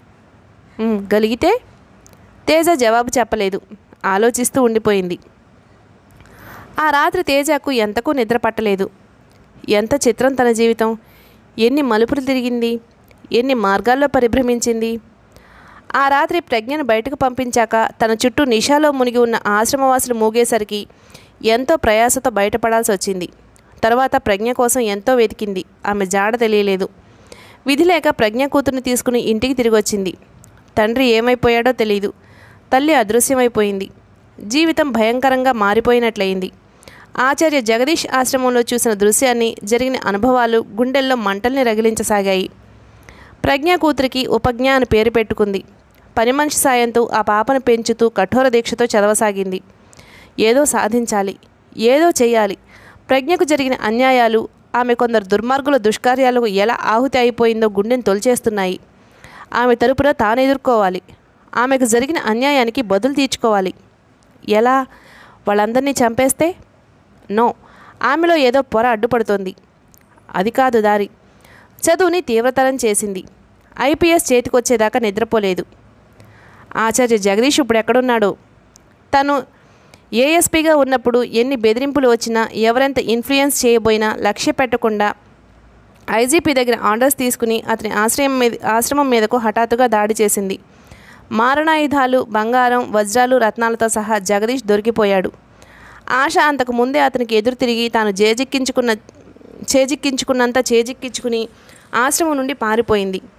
తేజ జవాబు చెప్పలేదు. ఆలోచిస్తూ ఉండిపోయింది. ఆ రాత్రి తేజకు ఎంతకు నిద్ర పట్టలేదు. ఎంత చిత్రం తన జీవితం! ఎన్ని మలుపులు తిరిగింది, ఎన్ని మార్గాల్లో పరిభ్రమించింది. ఆ రాత్రి ప్రజ్ఞను బయటకు పంపించాక తన చుట్టూ నిషాలో మునిగి ఉన్న ఆశ్రమవాసులు మూగేసరికి ఎంతో ప్రయాసతో బయటపడాల్సి వచ్చింది. తర్వాత ప్రజ్ఞ కోసం ఎంతో వెతికింది. ఆమె జాడ తెలియలేదు. విధి లేక ప్రజ్ఞ కూతుర్ని తీసుకుని ఇంటికి తిరిగి వచ్చింది. తండ్రి ఏమైపోయాడో తెలియదు. తల్లి అదృశ్యమైపోయింది. జీవితం భయంకరంగా మారిపోయినట్లయింది. ఆచార్య జగదీష్ ఆశ్రమంలో చూసిన దృశ్యాన్ని, జరిగిన అనుభవాలు గుండెల్లో మంటల్ని రగిలించసాగాయి. ప్రజ్ఞ కూతురికి ఉపజ్ఞ అని పేరు పెట్టుకుంది. పని మనిషి సాయంతో ఆ పాపను పెంచుతూ కఠోర దీక్షతో చదవసాగింది. ఏదో సాధించాలి, ఏదో చెయ్యాలి. ప్రజ్ఞకు జరిగిన అన్యాయాలు, ఆమె కొందరు దుర్మార్గుల దుష్కార్యాలకు ఎలా ఆహుతి అయిపోయిందో గుండెను తొలిచేస్తున్నాయి. ఆమె తరపున తాను ఎదుర్కోవాలి. ఆమెకు జరిగిన అన్యాయానికి బదులు తీర్చుకోవాలి. ఎలా? వాళ్ళందరినీ చంపేస్తే? నో, ఆమెలో ఏదో పొర అడ్డుపడుతోంది. అది కాదు దారి. చదువుని తీవ్రతరం చేసింది. ఐపీఎస్ చేతికొచ్చేదాకా నిద్రపోలేదు. ఆచార్య జగదీష్ ఇప్పుడు ఎక్కడున్నాడో? తను ఏఎస్పీగా ఉన్నప్పుడు ఎన్ని బెదిరింపులు వచ్చినా, ఎవరెంత ఇన్ఫ్లుయెన్స్ చేయబోయినా లక్ష్య పెట్టకుండా ఐజీపీ దగ్గర ఆర్డర్స్ తీసుకుని అతని ఆశ్రమం మీదకు హఠాత్తుగా దాడి చేసింది. మారణాయుధాలు, బంగారం, వజ్రాలు, రత్నాలతో సహా జగదీష్ దొరికిపోయాడు. ఆశ అంతకు ముందే అతనికి ఎదురు తిరిగి తాను చేజిక్కించుకుని ఆశ్రమం నుండి పారిపోయింది.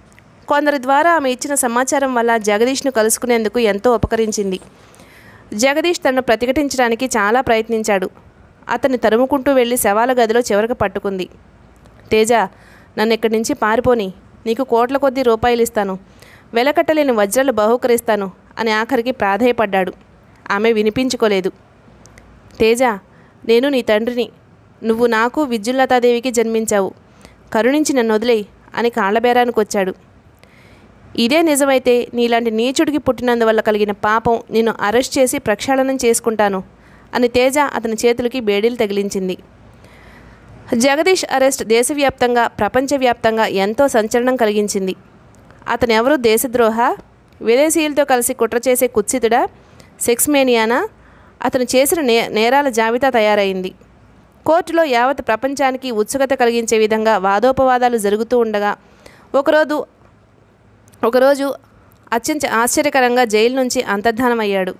కొందరి ద్వారా ఆమె ఇచ్చిన సమాచారం వల్ల జగదీష్ను కలుసుకునేందుకు ఎంతో ఉపకరించింది. జగదీష్ తనను ప్రతిఘటించడానికి చాలా ప్రయత్నించాడు. అతన్ని తరుముకుంటూ వెళ్ళి శవాల గదిలో చివరికి పట్టుకుంది. తేజ, నన్ను ఇక్కడి నుంచి పారిపోని, నీకు కోట్ల కొద్దీ రూపాయలు ఇస్తాను, వెలకట్టలేని వజ్రాలు బహూకరిస్తాను అని ఆఖరికి ప్రాధేయపడ్డాడు. ఆమె వినిపించుకోలేదు. తేజ, నేను నీ తండ్రిని, నువ్వు నాకు విద్యుల్లతాదేవికి జన్మించావు, కరుణించి నన్ను వదిలేయి అని కాళ్ళబేరానికి వచ్చాడు. ఇదే నిజమైతే నీలాంటి నీచుడికి పుట్టినందువల్ల కలిగిన పాపం నిన్ను అరెస్ట్ చేసి ప్రక్షాళనం చేసుకుంటాను అని తేజ అతని చేతులకి బేడీలు తగిలించింది. జగదీష్ అరెస్ట్ దేశవ్యాప్తంగా ప్రపంచవ్యాప్తంగా ఎంతో సంచలనం కలిగించింది. అతను ఎవరు? దేశద్రోహ, విదేశీయులతో కలిసి కుట్ర చేసే కుత్సితుడా, సెక్స్ మేనియానా? అతను చేసిన నేరాల జాబితా తయారైంది. కోర్టులో యావత్ ప్రపంచానికి ఉత్సుకత కలిగించే విధంగా వాదోపవాదాలు జరుగుతూ ఉండగా ఒకరోజు అత్యంత ఆశ్చర్యకరంగా జైలు నుంచి అంతర్ధానమయ్యాడు.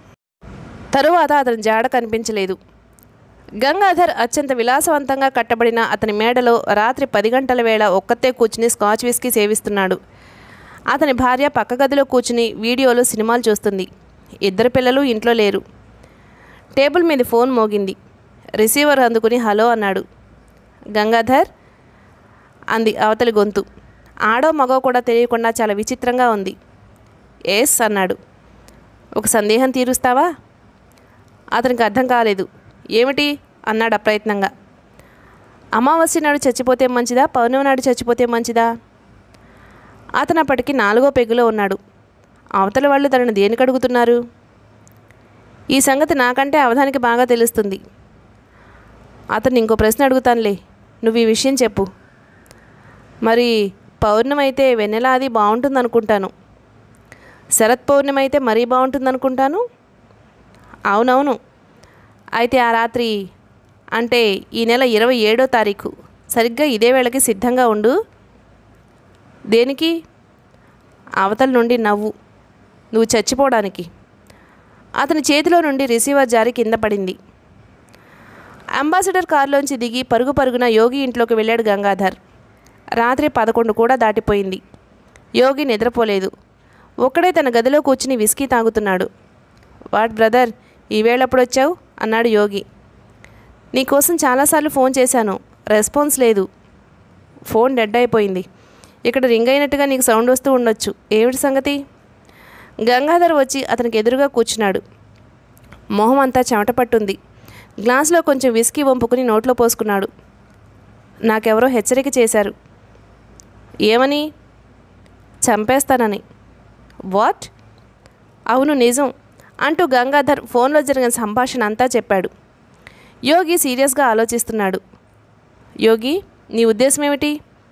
తరువాత అతని జాడ కనిపించలేదు. గంగాధర్ అత్యంత విలాసవంతంగా కట్టబడిన అతని మేడలో రాత్రి 10 గంటల వేళ ఒక్కతే కూర్చుని స్కాచ్ విస్కీ సేవిస్తున్నాడు. అతని భార్య పక్క గదిలో కూర్చుని వీడియోలో సినిమాలు చూస్తుంది. 2 పిల్లలు ఇంట్లో లేరు. టేబుల్ మీద ఫోన్ మోగింది. రిసీవర్ అందుకుని హలో అన్నాడు. గంగాధర్ అంది అవతలి గొంతు. ఆడో మగో కూడా తెలియకుండా చాలా విచిత్రంగా ఉంది. ఎస్ అన్నాడు. ఒక సందేహం తీరుస్తావా? అతనికి అర్థం కాలేదు. ఏమిటి అన్నాడు అప్రయత్నంగా. అమావాస్య నాడు చచ్చిపోతే మంచిదా, పౌర్ణమి నాడు చచ్చిపోతే మంచిదా? అతను అప్పటికి 4వ పెగ్గులో ఉన్నాడు. అవతల వాళ్ళు తనను దేనికి అడుగుతున్నారు? ఈ సంగతి నాకంటే అవధానికి బాగా తెలుస్తుంది. అతను ఇంకో ప్రశ్న అడుగుతానులే, నువ్వు ఈ విషయం చెప్పు. మరి పౌర్ణమి అయితే వెన్నెల అది బాగుంటుందనుకుంటాను. శరత్ పౌర్ణమి అయితే మరీ బాగుంటుందనుకుంటాను. అవునవును. అయితే ఆ రాత్రి, అంటే ఈ నెల 27వ తారీఖు సరిగ్గా ఇదే వేళకి సిద్ధంగా ఉండు. దేనికి? అవతల నుండి నవ్వు. నువ్వు చచ్చిపోవడానికి. అతని చేతిలో నుండి రిసీవర్ జారి కింద పడింది. అంబాసిడర్ కారులోంచి దిగి పరుగున యోగి ఇంట్లోకి వెళ్ళాడు గంగాధర్. రాత్రి 11 కూడా దాటిపోయింది. యోగి నిద్రపోలేదు. ఒక్కడే తన గదిలో కూర్చుని విస్కీ తాగుతున్నాడు. వాట్ బ్రదర్, ఈవేళప్పుడొచ్చావు అన్నాడు యోగి. నీకోసం చాలాసార్లు ఫోన్ చేశాను, రెస్పాన్స్ లేదు. ఫోన్ డెడ్ అయిపోయింది. ఇక్కడ రింగ్ అయినట్టుగా నీకు సౌండ్ వస్తూ ఉండొచ్చు. ఏమిటి సంగతి? గంగాధర్ వచ్చి అతనికి ఎదురుగా కూర్చున్నాడు. మొహం అంతా చెమట పట్టుంది. గ్లాసులో కొంచెం విస్కీ వంపుకుని నోట్లో పోసుకున్నాడు. నాకెవరో హెచ్చరిక చేశారు. ఏమని? చంపేస్తానని. వాట్? అవును, నిజం అంటూ గంగాధర్ ఫోన్లో జరిగిన సంభాషణ అంతా చెప్పాడు. యోగి సీరియస్గా ఆలోచిస్తున్నాడు. యోగి, నీ ఉద్దేశం ఏమిటి?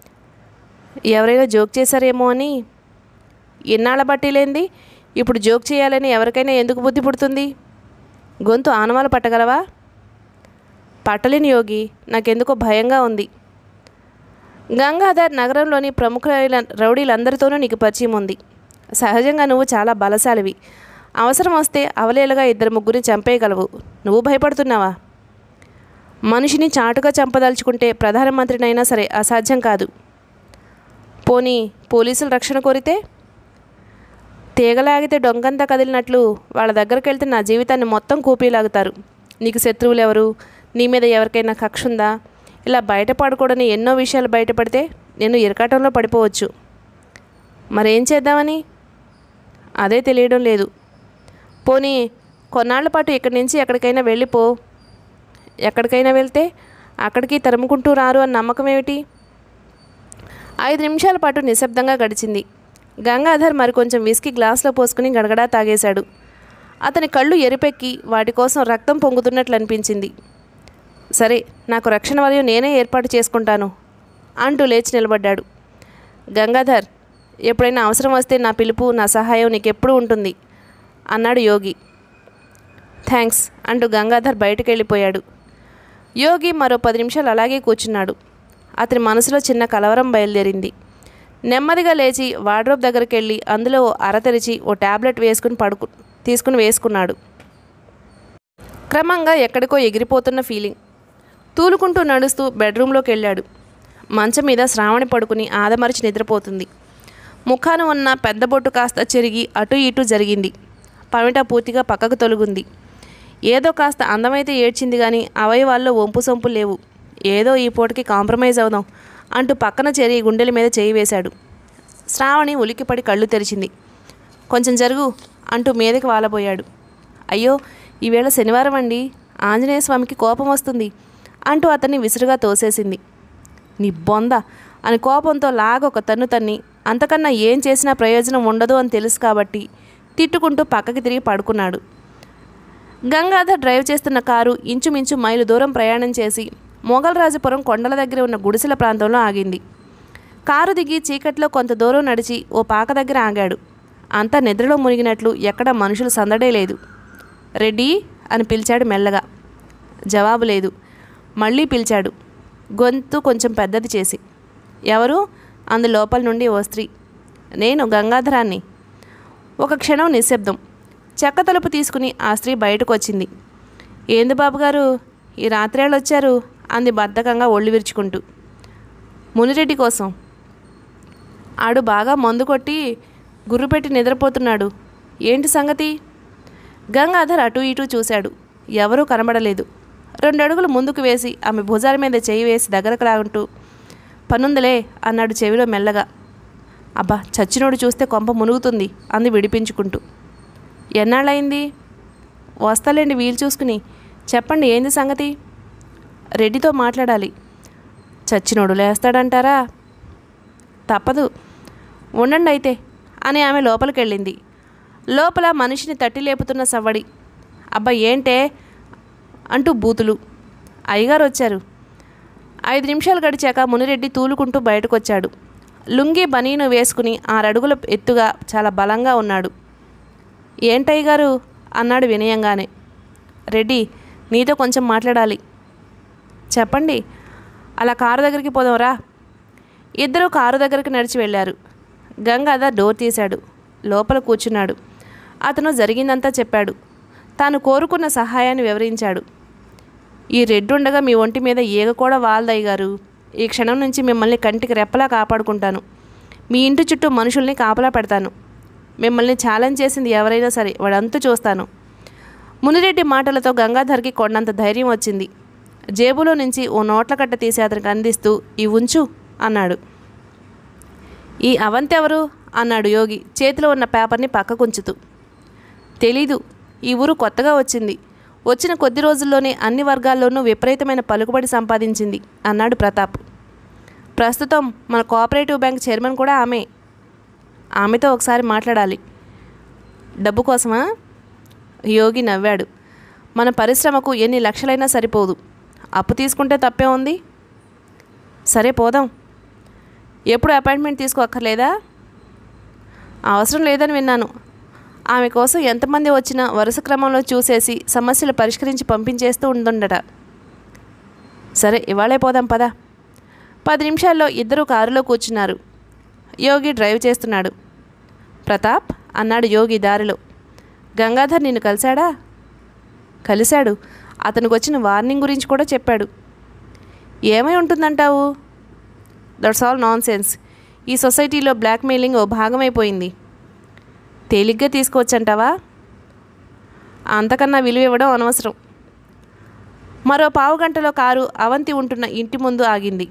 ఎవరైనా జోక్ చేశారేమో అని. ఎన్నాళ్ళ బట్టి లేంది ఇప్పుడు జోక్ చేయాలని ఎవరికైనా ఎందుకు బుద్ధి పుడుతుంది? గొంతు ఆనవాలు పట్టగలవా? పట్టలేని యోగి, నాకెందుకో భయంగా ఉంది. గంగాధర్ నగరంలోని ప్రముఖ రౌడీలందరితోనూ నీకు పరిచయం ఉంది. సహజంగా నువ్వు చాలా బలశాలివి. అవసరం వస్తే అవలేలుగా 2-3 చంపేయగలవు. నువ్వు భయపడుతున్నావా? మనిషిని చాటుగా చంపదలుచుకుంటే ప్రధానమంత్రినైనా సరే అసాధ్యం కాదు. పోనీ పోలీసులు రక్షణ కోరితే? తీగలాగితే డొంకంతా కదిలినట్లు వాళ్ళ దగ్గరికి వెళ్తే నా జీవితాన్ని మొత్తం కూపీలాగుతారు. నీకు శత్రువులు ఎవరు? నీ మీద ఎవరికైనా కక్ష ఉందా? ఇలా బయటపడకూడని ఎన్నో విషయాలు బయటపడితే నేను ఇరకాటంలో పడిపోవచ్చు. మరేం చేద్దామని? అదే తెలియడం లేదు. పోనీ కొన్నాళ్ల పాటు ఇక్కడి నుంచి ఎక్కడికైనా వెళ్ళిపో. ఎక్కడికైనా వెళ్తే అక్కడికి తరుముకుంటూ రారు అని నమ్మకం ఏమిటి? 5 నిమిషాల పాటు నిశ్శబ్దంగా గడిచింది. గంగాధర్ మరికొంచెం విస్కీ గ్లాసులో పోసుకుని గడగడా తాగేశాడు. అతని కళ్ళు ఎరిపెక్కి వాటి కోసం రక్తం పొంగుతున్నట్లు అనిపించింది. సరే, నాకు రక్షణ వలయం నేనే ఏర్పాటు చేసుకుంటాను అంటూ లేచి నిలబడ్డాడు. గంగాధర్, ఎప్పుడైనా అవసరం వస్తే నా పిలుపు, నా సహాయం నీకెప్పుడూ ఉంటుంది అన్నాడు యోగి. థ్యాంక్స్ అంటూ గంగాధర్ బయటకు వెళ్ళిపోయాడు. యోగి మరో 10 నిమిషాలు అలాగే కూర్చున్నాడు. అతని మనసులో చిన్న కలవరం బయలుదేరింది. నెమ్మదిగా లేచి వార్డ్రోబ్ దగ్గరికి వెళ్ళి అందులో ఓ అర తెరిచి ఓ ట్యాబ్లెట్ తీసుకుని వేసుకున్నాడు. క్రమంగా ఎక్కడికో ఎగిరిపోతున్న ఫీలింగ్. తూలుకుంటూ నడుస్తూ బెడ్రూమ్లోకి వెళ్ళాడు. మంచం మీద శ్రావణి పడుకుని ఆదమరిచి నిద్రపోతుంది. ముఖాన ఉన్న పెద్ద బొట్టు కాస్త చెరిగి అటు ఇటు జరిగింది. పమిట పూర్తిగా పక్కకు తొలుగుంది. ఏదో కాస్త అందమైతే ఏడ్చింది కానీ అవయవాల్లో వంపు సొంపు లేవు. ఏదో ఈ పూటకి కాంప్రమైజ్ అవుదాం అంటూ పక్కన చేరి గుండెల మీద చేయి వేశాడు. శ్రావణి ఉలిక్కిపడి కళ్ళు తెరిచింది. కొంచెం జరుగు అంటూ మీదకి వాలబోయాడు. అయ్యో, ఈవేళ శనివారం అండి, ఆంజనేయ స్వామికి కోపం వస్తుంది అంటూ అతన్ని విసురుగా తోసేసింది. నీ బొంద అని కోపంతో లాగొక తన్ను తన్ని, అంతకన్నా ఏం చేసినా ప్రయోజనం ఉండదు అని తెలుసు కాబట్టి తిట్టుకుంటూ పక్కకి తిరిగి పడుకున్నాడు. గంగాధర్ డ్రైవ్ చేస్తున్న కారు ఇంచుమించు మైలు దూరం ప్రయాణం చేసి మొగల్రాజపురం కొండల దగ్గర ఉన్న గుడిసెల ప్రాంతంలో ఆగింది. కారు దిగి చీకట్లో కొంత దూరం నడిచి ఓ పాక దగ్గర ఆగాడు. అంతా నిద్రలో మునిగినట్లు ఎక్కడ మనుషులు సందడే లేదు. రెడ్డి అని పిలిచాడు మెల్లగా. జవాబు లేదు. మళ్ళీ పిలిచాడు, గొంతు కొంచెం పెద్దది చేసి. ఎవరు అందు లోపల నుండి ఓ స్త్రీ. నేను గంగాధరాన్ని. ఒక క్షణం నిశ్శబ్దం. చెక్క తలుపు తీసుకుని ఆ స్త్రీ బయటకు వచ్చింది. ఏంది బాబుగారు, ఈ రాత్రేళ్ళు వచ్చారు అంది బద్ధకంగా ఒళ్ళు విరుచుకుంటూ. మునిరెడ్డి కోసం. ఆడు బాగా మందు కొట్టి గుర్రు పెట్టి నిద్రపోతున్నాడు. ఏంటి సంగతి? గంగాధర్ అటు ఇటు చూశాడు. ఎవరూ కనబడలేదు. 2 అడుగులు ముందుకు వేసి ఆమె భుజాల మీద చేయి వేసి దగ్గరకు లాగుంటూ, పనుందలే అన్నాడు చెవిలో మెల్లగా. అబ్బా, చచ్చినోడు చూస్తే కొంప మునుగుతుంది అంది విడిపించుకుంటూ. ఎన్నాళ్ళయింది? వస్తాలేండి వీలు చూసుకుని. చెప్పండి, ఏంది సంగతి? రెడ్డితో మాట్లాడాలి. చచ్చినోడు లేస్తాడంటారా? తప్పదు, ఉండండి అయితే అని ఆమె లోపలికి వెళ్ళింది. లోపల మనిషిని తట్టి లేపుతున్న సవ్వడి. అబ్బా ఏంటే అంటూ బూతులు. అయ్యగారు వచ్చారు. 5 నిమిషాలు గడిచాక మునిరెడ్డి తూలుకుంటూ బయటకొచ్చాడు. లుంగీ బనీను వేసుకుని 6 అడుగుల ఎత్తుగా చాలా బలంగా ఉన్నాడు. ఏంటయ్యగారు అన్నాడు వినయంగానే. రెడ్డి, నీతో కొంచెం మాట్లాడాలి. చెప్పండి. అలా కారు దగ్గరికి పోదాంరా. ఇద్దరూ కారు దగ్గరికి నడిచి వెళ్ళారు. గంగాధర్ డోర్ తీశాడు. లోపల కూర్చున్నాడు. అతను జరిగిందంతా చెప్పాడు. తాను కోరుకున్న సహాయాన్ని వివరించాడు. ఈ రెడ్డుండగా మీ ఒంటి మీద ఈగ కూడా వాల్దయ్యగారు. ఈ క్షణం నుంచి మిమ్మల్ని కంటికి రెప్పలా కాపాడుకుంటాను. మీ ఇంటి చుట్టూ మనుషుల్ని కాపలా పెడతాను. మిమ్మల్ని ఛాలెంజ్ చేసింది ఎవరైనా సరే వాడంతా చూస్తాను. మునిరెడ్డి మాటలతో గంగాధర్కి కొండంత ధైర్యం వచ్చింది. జేబులో నుంచి ఓ నోట్ల కట్ట తీసి అతనికి అందిస్తూ, ఈ ఉంచు అన్నాడు. ఈ అవంతి ఎవరు అన్నాడు యోగి చేతిలో ఉన్న పేపర్ని పక్కకుంచుతూ. తెలీదు, ఈ ఊరు కొత్తగా వచ్చింది. వచ్చిన కొద్ది రోజుల్లోనే అన్ని వర్గాల్లోనూ విపరీతమైన పలుకుబడి సంపాదించింది అన్నాడు ప్రతాప్. ప్రస్తుతం మన కోఆపరేటివ్ బ్యాంక్ చైర్మన్ కూడా ఆమె. ఆమెతో ఒకసారి మాట్లాడాలి. డబ్బు కోసమా? యోగి నవ్వాడు. మన పరిశ్రమకు ఎన్ని లక్షలైనా సరిపోదు. అప్పు తీసుకుంటే తప్పే ఉంది. సరే పోదాం. ఎప్పుడు అపాయింట్మెంట్ తీసుకోక్కర్లేదా? అవసరం లేదని విన్నాను. ఆమె కోసం ఎంతమంది వచ్చినా వరుస క్రమంలో చూసేసి సమస్యలు పరిష్కరించి పంపించేస్తూ ఉండుండట. సరే, ఇవాళే పోదాం పద. 10 నిమిషాల్లో ఇద్దరూ కారులో కూర్చున్నారు. యోగి డ్రైవ్ చేస్తున్నాడు. ప్రతాప్ అన్నాడు యోగి దారిలో. గంగాధర్ నిన్ను కలిశాడా? కలిశాడు. అతనికి వచ్చిన వార్నింగ్ గురించి కూడా చెప్పాడు. ఏమై ఉంటుందంటావు? That's all nonsense. ఈ సొసైటీలో బ్లాక్మెయిలింగ్ ఓ భాగమైపోయింది. తేలిగ్గా తీసుకోవచ్చంటావా? అంతకన్నా విలువ ఇవ్వడం అనవసరం. మరో పావుగంటలో కారు అవంతి ఉంటున్న ఇంటి ముందు ఆగింది.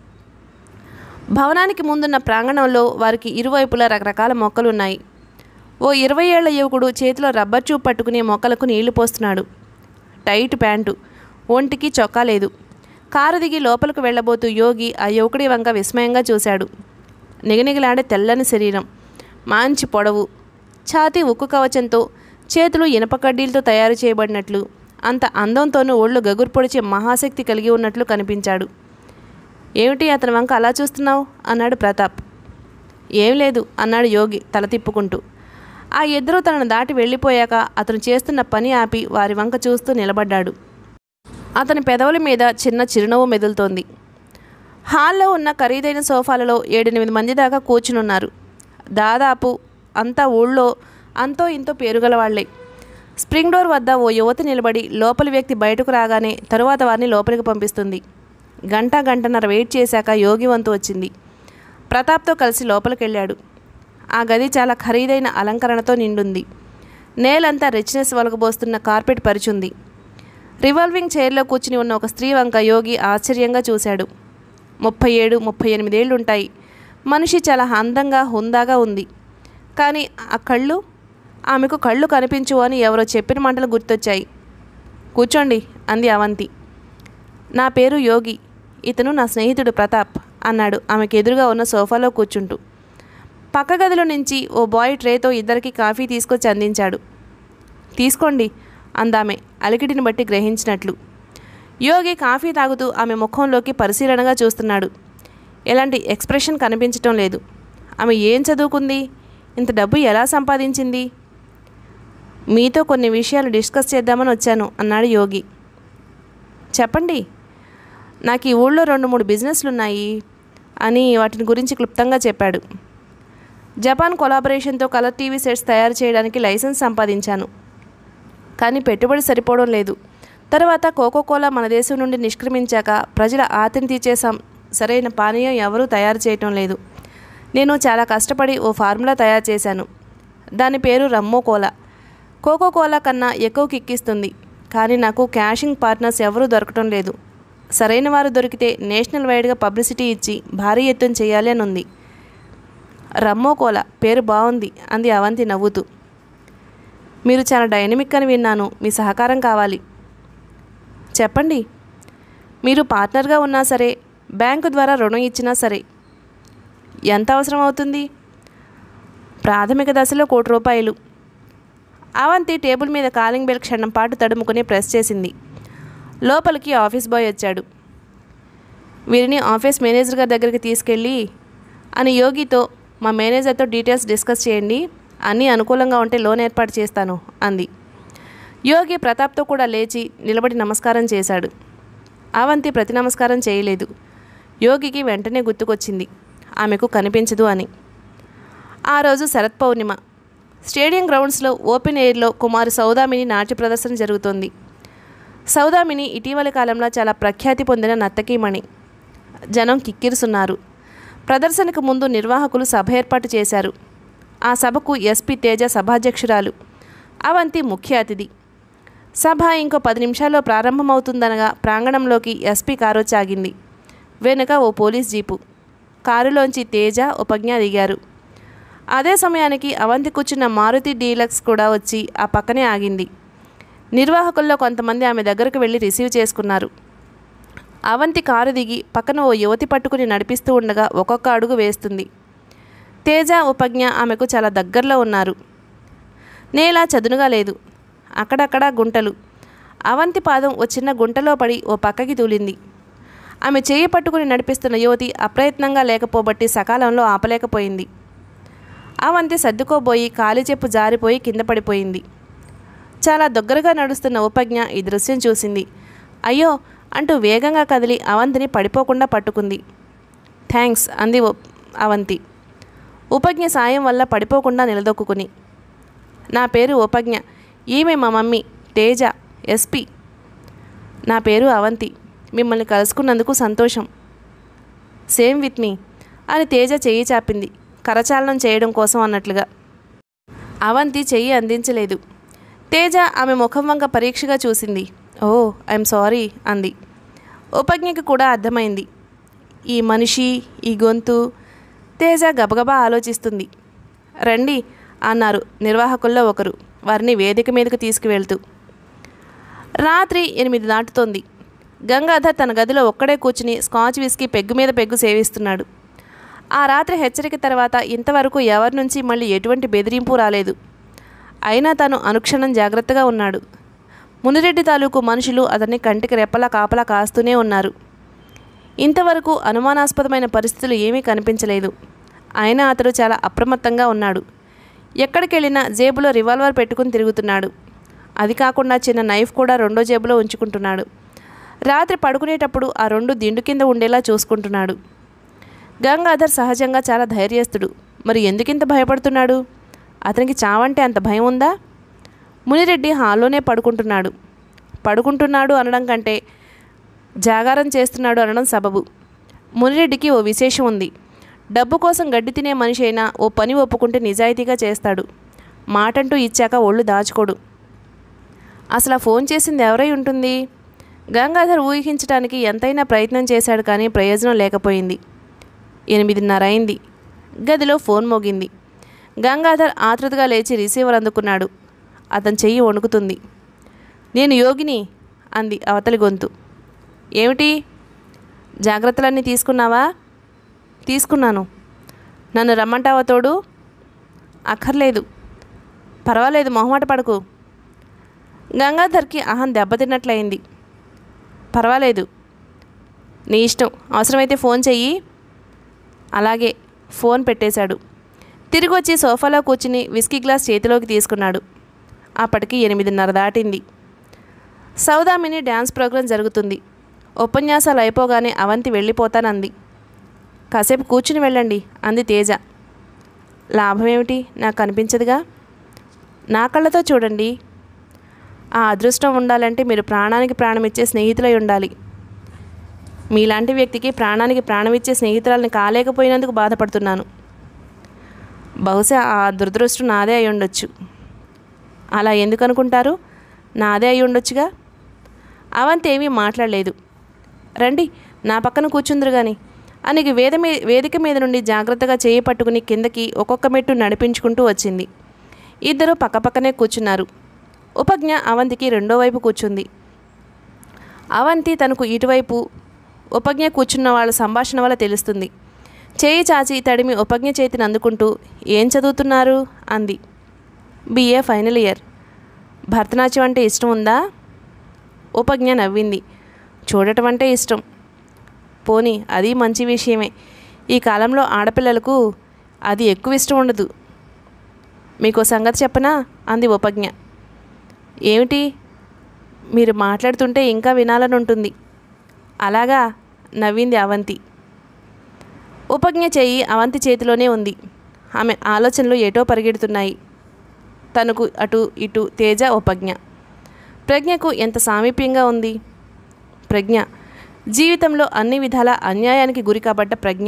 భవనానికి ముందున్న ప్రాంగణంలో వారికి ఇరువైపులా రకరకాల మొక్కలున్నాయి. ఓ 20 ఏళ్ల యువకుడు చేతిలో రబ్బర్ ట్యూబ్ పట్టుకుని మొక్కలకు నీళ్లు పోస్తున్నాడు. టైట్ ప్యాంటు, ఒంటికి చొక్కా లేదు. కారు దిగి లోపలికి వెళ్లబోతూ యోగి ఆ యువకుడి వంక విస్మయంగా చూశాడు. నిగనిగలాడే తెల్లని శరీరం, మంచి పొడవు, ఛాతీ ఉక్కు కవచంతో, చేతులు ఇనప కడ్డీలతో తయారు చేయబడినట్లు, అంత అందంతోనూ ఒళ్ళు గగురు పొడిచే మహాశక్తి కలిగి ఉన్నట్లు కనిపించాడు. ఏమిటి అతని వంక అలా చూస్తున్నావు అన్నాడు ప్రతాప్. ఏం లేదు అన్నాడు యోగి తల తిప్పుకుంటూ. ఆ ఇద్దరూ తనను దాటి వెళ్ళిపోయాక అతను చేస్తున్న పని ఆపి వారి వంక చూస్తూ నిలబడ్డాడు. అతని పెదవుల మీద చిన్న చిరునవ్వు మెదులుతోంది. హాల్లో ఉన్న ఖరీదైన సోఫాలలో 7-8 మంది దాకా కూర్చునున్నారు. దాదాపు అంతా ఊళ్ళో అంతో ఇంతో పేరుగల వాళ్లే. స్ప్రింగ్ డోర్ వద్ద ఓ యువతి నిలబడి లోపలి వ్యక్తి బయటకు రాగానే తరువాత వారిని లోపలికి పంపిస్తుంది. గంటన్నర వెయిట్ చేశాక యోగి వంతు వచ్చింది. ప్రతాప్తో కలిసి లోపలికి వెళ్ళాడు. ఆ గది చాలా ఖరీదైన అలంకరణతో నిండుంది. నేలంతా రిచ్నెస్ వలకబోస్తున్న కార్పెట్ పరిచుంది. రివాల్వింగ్ చైర్లో కూర్చుని ఉన్న ఒక స్త్రీ వంక యోగి ఆశ్చర్యంగా చూశాడు. 37, 38 ఏళ్లుంటాయి. మనిషి చాలా అందంగా హుందాగా ఉంది. కానీ ఆ కళ్ళు, ఆమెకు కళ్ళు కనిపించు అని ఎవరో చెప్పిన మాటలు గుర్తొచ్చాయి. కూర్చోండి అంది అవంతి. నా పేరు యోగి, ఇతను నా స్నేహితుడు ప్రతాప్ అన్నాడు ఆమెకు ఎదురుగా ఉన్న సోఫాలో కూర్చుంటూ. పక్క గదిలో నుంచి ఓ బాయ్ ట్రేతో ఇద్దరికి కాఫీ తీసుకొచ్చి అందించాడు. తీసుకోండి అందామె అలికిడిని బట్టి గ్రహించినట్లు. యోగి కాఫీ తాగుతూ ఆమె ముఖంలోకి పరిశీలనగా చూస్తున్నాడు. ఎలాంటి ఎక్స్ప్రెషన్ కనిపించటం లేదు. ఆమె ఏం చదువుకుంది? ఇంత డబ్బు ఎలా సంపాదించింది? మీతో కొన్ని విషయాలు డిస్కస్ చేద్దామని వచ్చాను అన్నాడు యోగి. చెప్పండి. నాకు ఈ ఊళ్ళో 2-3 బిజినెస్లున్నాయి అని వాటిని గురించి క్లుప్తంగా చెప్పాడు. జపాన్ కొలాబరేషన్తో కలర్ టీవీ సెట్స్ తయారు చేయడానికి లైసెన్స్ సంపాదించాను. కానీ పెట్టుబడి సరిపోవడం లేదు. తర్వాత కోకోకోలా మన దేశం నుండి నిష్క్రమించాక ప్రజల ఆతిని తీర్చే సరైన పానీయం ఎవరూ తయారు చేయటం లేదు. నేను చాలా కష్టపడి ఓ ఫార్ములా తయారు చేశాను. దాని పేరు రమ్మో కోలా. కోకోకోలా కన్నా ఎక్కువ కిక్కిస్తుంది. కానీ నాకు క్యాషింగ్ పార్ట్నర్స్ ఎవరూ దొరకటం లేదు. సరైన వారు దొరికితే నేషనల్ వైడ్గా పబ్లిసిటీ ఇచ్చి భారీ ఎత్తున చేయాలి అని ఉంది. రమ్మో కోలా పేరు బాగుంది అంది అవంతి నవ్వుతూ. మీరు చాలా డైనమిక్ అని విన్నాను. మీ సహకారం కావాలి. చెప్పండి. మీరు పార్ట్నర్గా ఉన్నా సరే, బ్యాంకు ద్వారా రుణం ఇచ్చినా సరే. ఎంత అవసరం అవుతుంది? ప్రాథమిక దశలో ₹1,00,00,000. అవంతి టేబుల్ మీద కాలింగ్ బెల్ క్షణం పాటు తడుముకుని ప్రెస్ చేసింది. లోపలికి ఆఫీస్ బాయ్ వచ్చాడు. వీరిని ఆఫీస్ మేనేజర్ గారి దగ్గరికి తీసుకెళ్ళి అని యోగితో, మా మేనేజర్తో డీటెయిల్స్ డిస్కస్ చేయండి, అన్నీ అనుకూలంగా ఉంటే లోన్ ఏర్పాటు చేస్తాను అంది. యోగి ప్రతాప్తో కూడా లేచి నిలబడి నమస్కారం చేశాడు. అవంతి ప్రతి నమస్కారం చేయలేదు. యోగికి వెంటనే గుర్తుకొచ్చింది ఆమెకు కనిపించదు అని. ఆ రోజు శరత్ పౌర్ణిమ. స్టేడియం గ్రౌండ్స్లో ఓపెన్ ఎయిర్లో కుమారి సౌదామిని నాట్య ప్రదర్శన జరుగుతోంది. సౌదామిని ఇటీవలి కాలంలో చాలా ప్రఖ్యాతి పొందిన నర్తకీమణి. జనం కిక్కిరుసున్నారు. ప్రదర్శనకు ముందు నిర్వాహకులు సభ ఏర్పాటు చేశారు. ఆ సభకు ఎస్పీ తేజ సభాధ్యక్షురాలు. అవంతి ముఖ్య అతిథి. సభ ఇంకో 10 నిమిషాల్లో ప్రారంభమవుతుందనగా ప్రాంగణంలోకి ఎస్పీ కారు వచ్చాగింది. వెనుక ఓ పోలీస్ జీపు. కారులోంచి తేజ, ఉపజ్ఞ దిగారు. అదే సమయానికి అవంతి కూర్చున్న మారుతి డీలక్స్ కూడా వచ్చి ఆ పక్కనే ఆగింది. నిర్వాహకుల్లో కొంతమంది ఆమె దగ్గరకు వెళ్ళి రిసీవ్ చేసుకున్నారు. అవంతి కారు దిగి పక్కన ఓ యువతి పట్టుకుని నడిపిస్తూ ఉండగా ఒక్కొక్క అడుగు వేస్తుంది. తేజ, ఉపజ్ఞ ఆమెకు చాలా దగ్గరలో ఉన్నారు. నేల చదునుగా లేదు. అక్కడక్కడ గుంటలు. అవంతి పాదం ఓ చిన్న గుంటలో పడి ఓ పక్కకి తూలింది. ఆమె చేయి పట్టుకుని నడిపిస్తున్న యువతి అప్రయత్నంగా లేకపోబట్టి సకాలంలో ఆపలేకపోయింది. అవంతి సర్దుకోబోయి కాలి చెప్పు జారిపోయి కింద పడిపోయింది. చాలా దగ్గరగా నడుస్తున్న ఉపజ్ఞ ఈ దృశ్యం చూసింది. అయ్యో అంటూ వేగంగా కదిలి అవంతిని పడిపోకుండా పట్టుకుంది. థ్యాంక్స్ అంది అవంతి ఉపజ్ఞ సాయం వల్ల పడిపోకుండా నిలదొక్కుని. నా పేరు ఉపజ్ఞ, ఈమె మా మమ్మీ తేజ, ఎస్పీ. నా పేరు అవంతి, మిమ్మల్ని కలుసుకున్నందుకు సంతోషం. సేమ్ విత్ మీ అని తేజ చెయ్యి చాపింది, కరచాలనం చేయడం కోసం అన్నట్లుగా. అవంతి చెయ్యి అందించలేదు. తేజ ఆమె ముఖం వంక పరీక్షగా చూసింది. ఓ ఐఎమ్ సారీ అంది. ఉపజ్ఞకి కూడా అర్థమైంది ఈ మనిషి, ఈ గొంతు. తేజ గబగబా ఆలోచిస్తుంది. రండి అన్నారు నిర్వాహకుల్లో ఒకరు వారిని వేదిక మీదకు తీసుకువెళ్తూ. రాత్రి 8 దాటుతోంది. గంగాధర్ తన గదిలో ఒక్కడే కూర్చుని స్కాచ్ విస్కీ పెగ్గు మీద పెగ్గు సేవిస్తున్నాడు. ఆ రాత్రి హెచ్చరిక తర్వాత ఇంతవరకు ఎవరి నుంచి మళ్ళీ ఎటువంటి బెదిరింపు రాలేదు. అయినా తాను అనుక్షణం జాగ్రత్తగా ఉన్నాడు. మునిరెడ్డి తాలూకు మనుషులు అతన్ని కంటికి రెప్పలా కాపలా కాస్తూనే ఉన్నారు. ఇంతవరకు అనుమానాస్పదమైన పరిస్థితులు ఏమీ కనిపించలేదు. అయినా అతడు చాలా అప్రమత్తంగా ఉన్నాడు. ఎక్కడికెళ్ళినా జేబులో రివాల్వర్ పెట్టుకుని తిరుగుతున్నాడు. అది కాకుండా చిన్న నైఫ్ కూడా రెండో జేబులో ఉంచుకుంటున్నాడు. రాత్రి పడుకునేటప్పుడు ఆ 2 దిండు కింద ఉండేలా చూసుకుంటున్నాడు. గంగాధర్ సహజంగా చాలా ధైర్యస్తుడు. మరి ఎందుకింత భయపడుతున్నాడు? అతనికి చావంటే అంత భయం ఉందా? మునిరెడ్డి హాల్లోనే పడుకుంటున్నాడు అనడం కంటే జాగారం చేస్తున్నాడు అనడం సబబు. మునిరెడ్డికి ఓ విశేషం ఉంది. డబ్బు కోసం గడ్డి తినే మనిషి అయినా ఓ పని ఒప్పుకుంటే నిజాయితీగా చేస్తాడు. మాటంటూ ఇచ్చాక ఒళ్ళు దాచుకోడు. అసలు ఆ ఫోన్ చేసింది ఎవరై ఉంటుంది? గంగాధర్ ఊహించడానికి ఎంతైనా ప్రయత్నం చేశాడు, కానీ ప్రయోజనం లేకపోయింది. 8:30 అయింది. గదిలో ఫోన్ మోగింది. గంగాధర్ ఆతృతగా లేచి రిసీవర్ అందుకున్నాడు. అతని చెయ్యి వణుకుతుంది. నేను యోగిని అంది అవతలి గొంతు. ఏమిటి? జాగ్రత్తలన్నీ తీసుకున్నావా? తీసుకున్నాను. నన్ను రమ్మంటావా తోడు? అక్కర్లేదు. పర్వాలేదు, మొహమాట పడకు. గంగాధర్కి అహం దెబ్బతిన్నట్లయింది. పర్వాలేదు, నీ ఇష్టం, అవసరమైతే ఫోన్ చెయ్యి. అలాగే. ఫోన్ పెట్టేశాడు. తిరిగి వచ్చి సోఫాలో కూర్చుని విస్కీ గ్లాస్ చేతిలోకి తీసుకున్నాడు. అప్పటికి 8:30 దాటింది. సౌదామిని డ్యాన్స్ ప్రోగ్రాం జరుగుతుంది. ఉపన్యాసాలు అయిపోగానే అవంతి వెళ్ళిపోతానంది. కాసేపు కూర్చుని వెళ్ళండి అంది తేజ. లాభం ఏమిటి? నాకు కనిపించదుగా. నా కళ్ళతో చూడండి. ఆ అదృష్టం ఉండాలంటే మీరు ప్రాణానికి ప్రాణమిచ్చే స్నేహితులై ఉండాలి. మీలాంటి వ్యక్తికి ప్రాణానికి ప్రాణమిచ్చే స్నేహితురాలని కాలేకపోయినందుకు బాధపడుతున్నాను. బహుశా ఆ దురదృష్టం నాదే అయి ఉండొచ్చు. అలా ఎందుకు అనుకుంటారు? నాదే అయి ఉండొచ్చుగా. అవంతి ఏమీ మాట్లాడలేదు. రండి, నా పక్కన కూర్చుందరు గాని అనికి వేదిక మీద నుండి జాగ్రత్తగా చేయి పట్టుకుని కిందకి ఒక్కొక్క మెట్టు నడిపించుకుంటూ వచ్చింది. ఇద్దరు పక్కపక్కనే కూర్చున్నారు. ఉపజ్ఞ అవంతికి రెండో వైపు కూర్చుంది. అవంతి తనకు ఇటువైపు, ఉపజ్ఞ కూర్చున్న వాళ్ళ సంభాషణ వల్ల తెలుస్తుంది. చేయి చాచి తడిమి ఉపజ్ఞ చేతిని అందుకుంటూ, ఏం చదువుతున్నారు అంది. BA final year. భరతనాట్యం అంటే ఇష్టం ఉందా? ఉపజ్ఞ నవ్వింది. చూడటం అంటే ఇష్టం. పోనీ, అది మంచి విషయమే. ఈ కాలంలో ఆడపిల్లలకు అది ఎక్కువ ఇష్టం ఉండదు. మీకో సంగతి చెప్పనా అంది ఉపజ్ఞ. ఏమిటి? మీరు మాట్లాడుతుంటే ఇంకా వినాలని ఉంటుంది. అలాగా నవ్వింది అవంతి. ఉపజ్ఞ చెయ్యి అవంతి చేతిలోనే ఉంది. ఆమె ఆలోచనలు ఎటో పరిగెడుతున్నాయి. తనకు అటు ఇటు తేజ, ఉపజ్ఞ. ప్రజ్ఞకు ఎంత సామీప్యంగా ఉంది. ప్రజ్ఞ జీవితంలో అన్ని విధాల అన్యాయానికి గురి కాబడ్డ ప్రజ్ఞ.